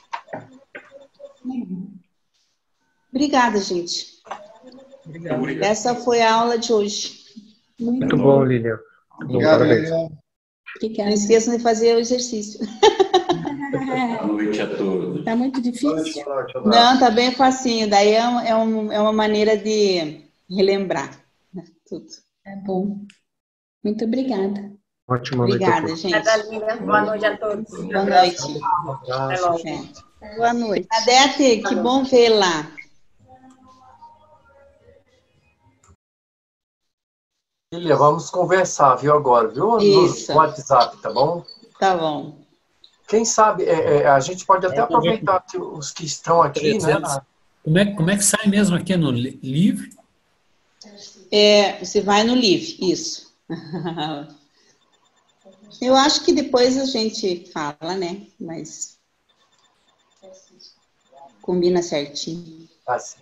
Obrigada, gente. Obrigado. Essa foi a aula de hoje. Muito bom, Lilian. Obrigado, Lilian. Não esqueçam de fazer o exercício. Boa noite a todos. Está muito difícil? Não, tá bem facinho. Daí é uma maneira de relembrar, né, tudo. É bom. Muito obrigada. Ótima noite. Obrigada, gente. Obrigada, Lívia. Boa noite a todos. Boa noite. Até logo. Boa noite. Adete, que bom vê-la. Lilia, vamos conversar, viu, agora, viu? Isso. No WhatsApp, tá bom? Tá bom. Quem sabe, a gente pode até aproveitar que os que estão aqui, né? Como é que sai mesmo aqui no livre? Você vai no Live, isso. Eu acho que depois a gente fala, né? Mas combina certinho. Tá sim.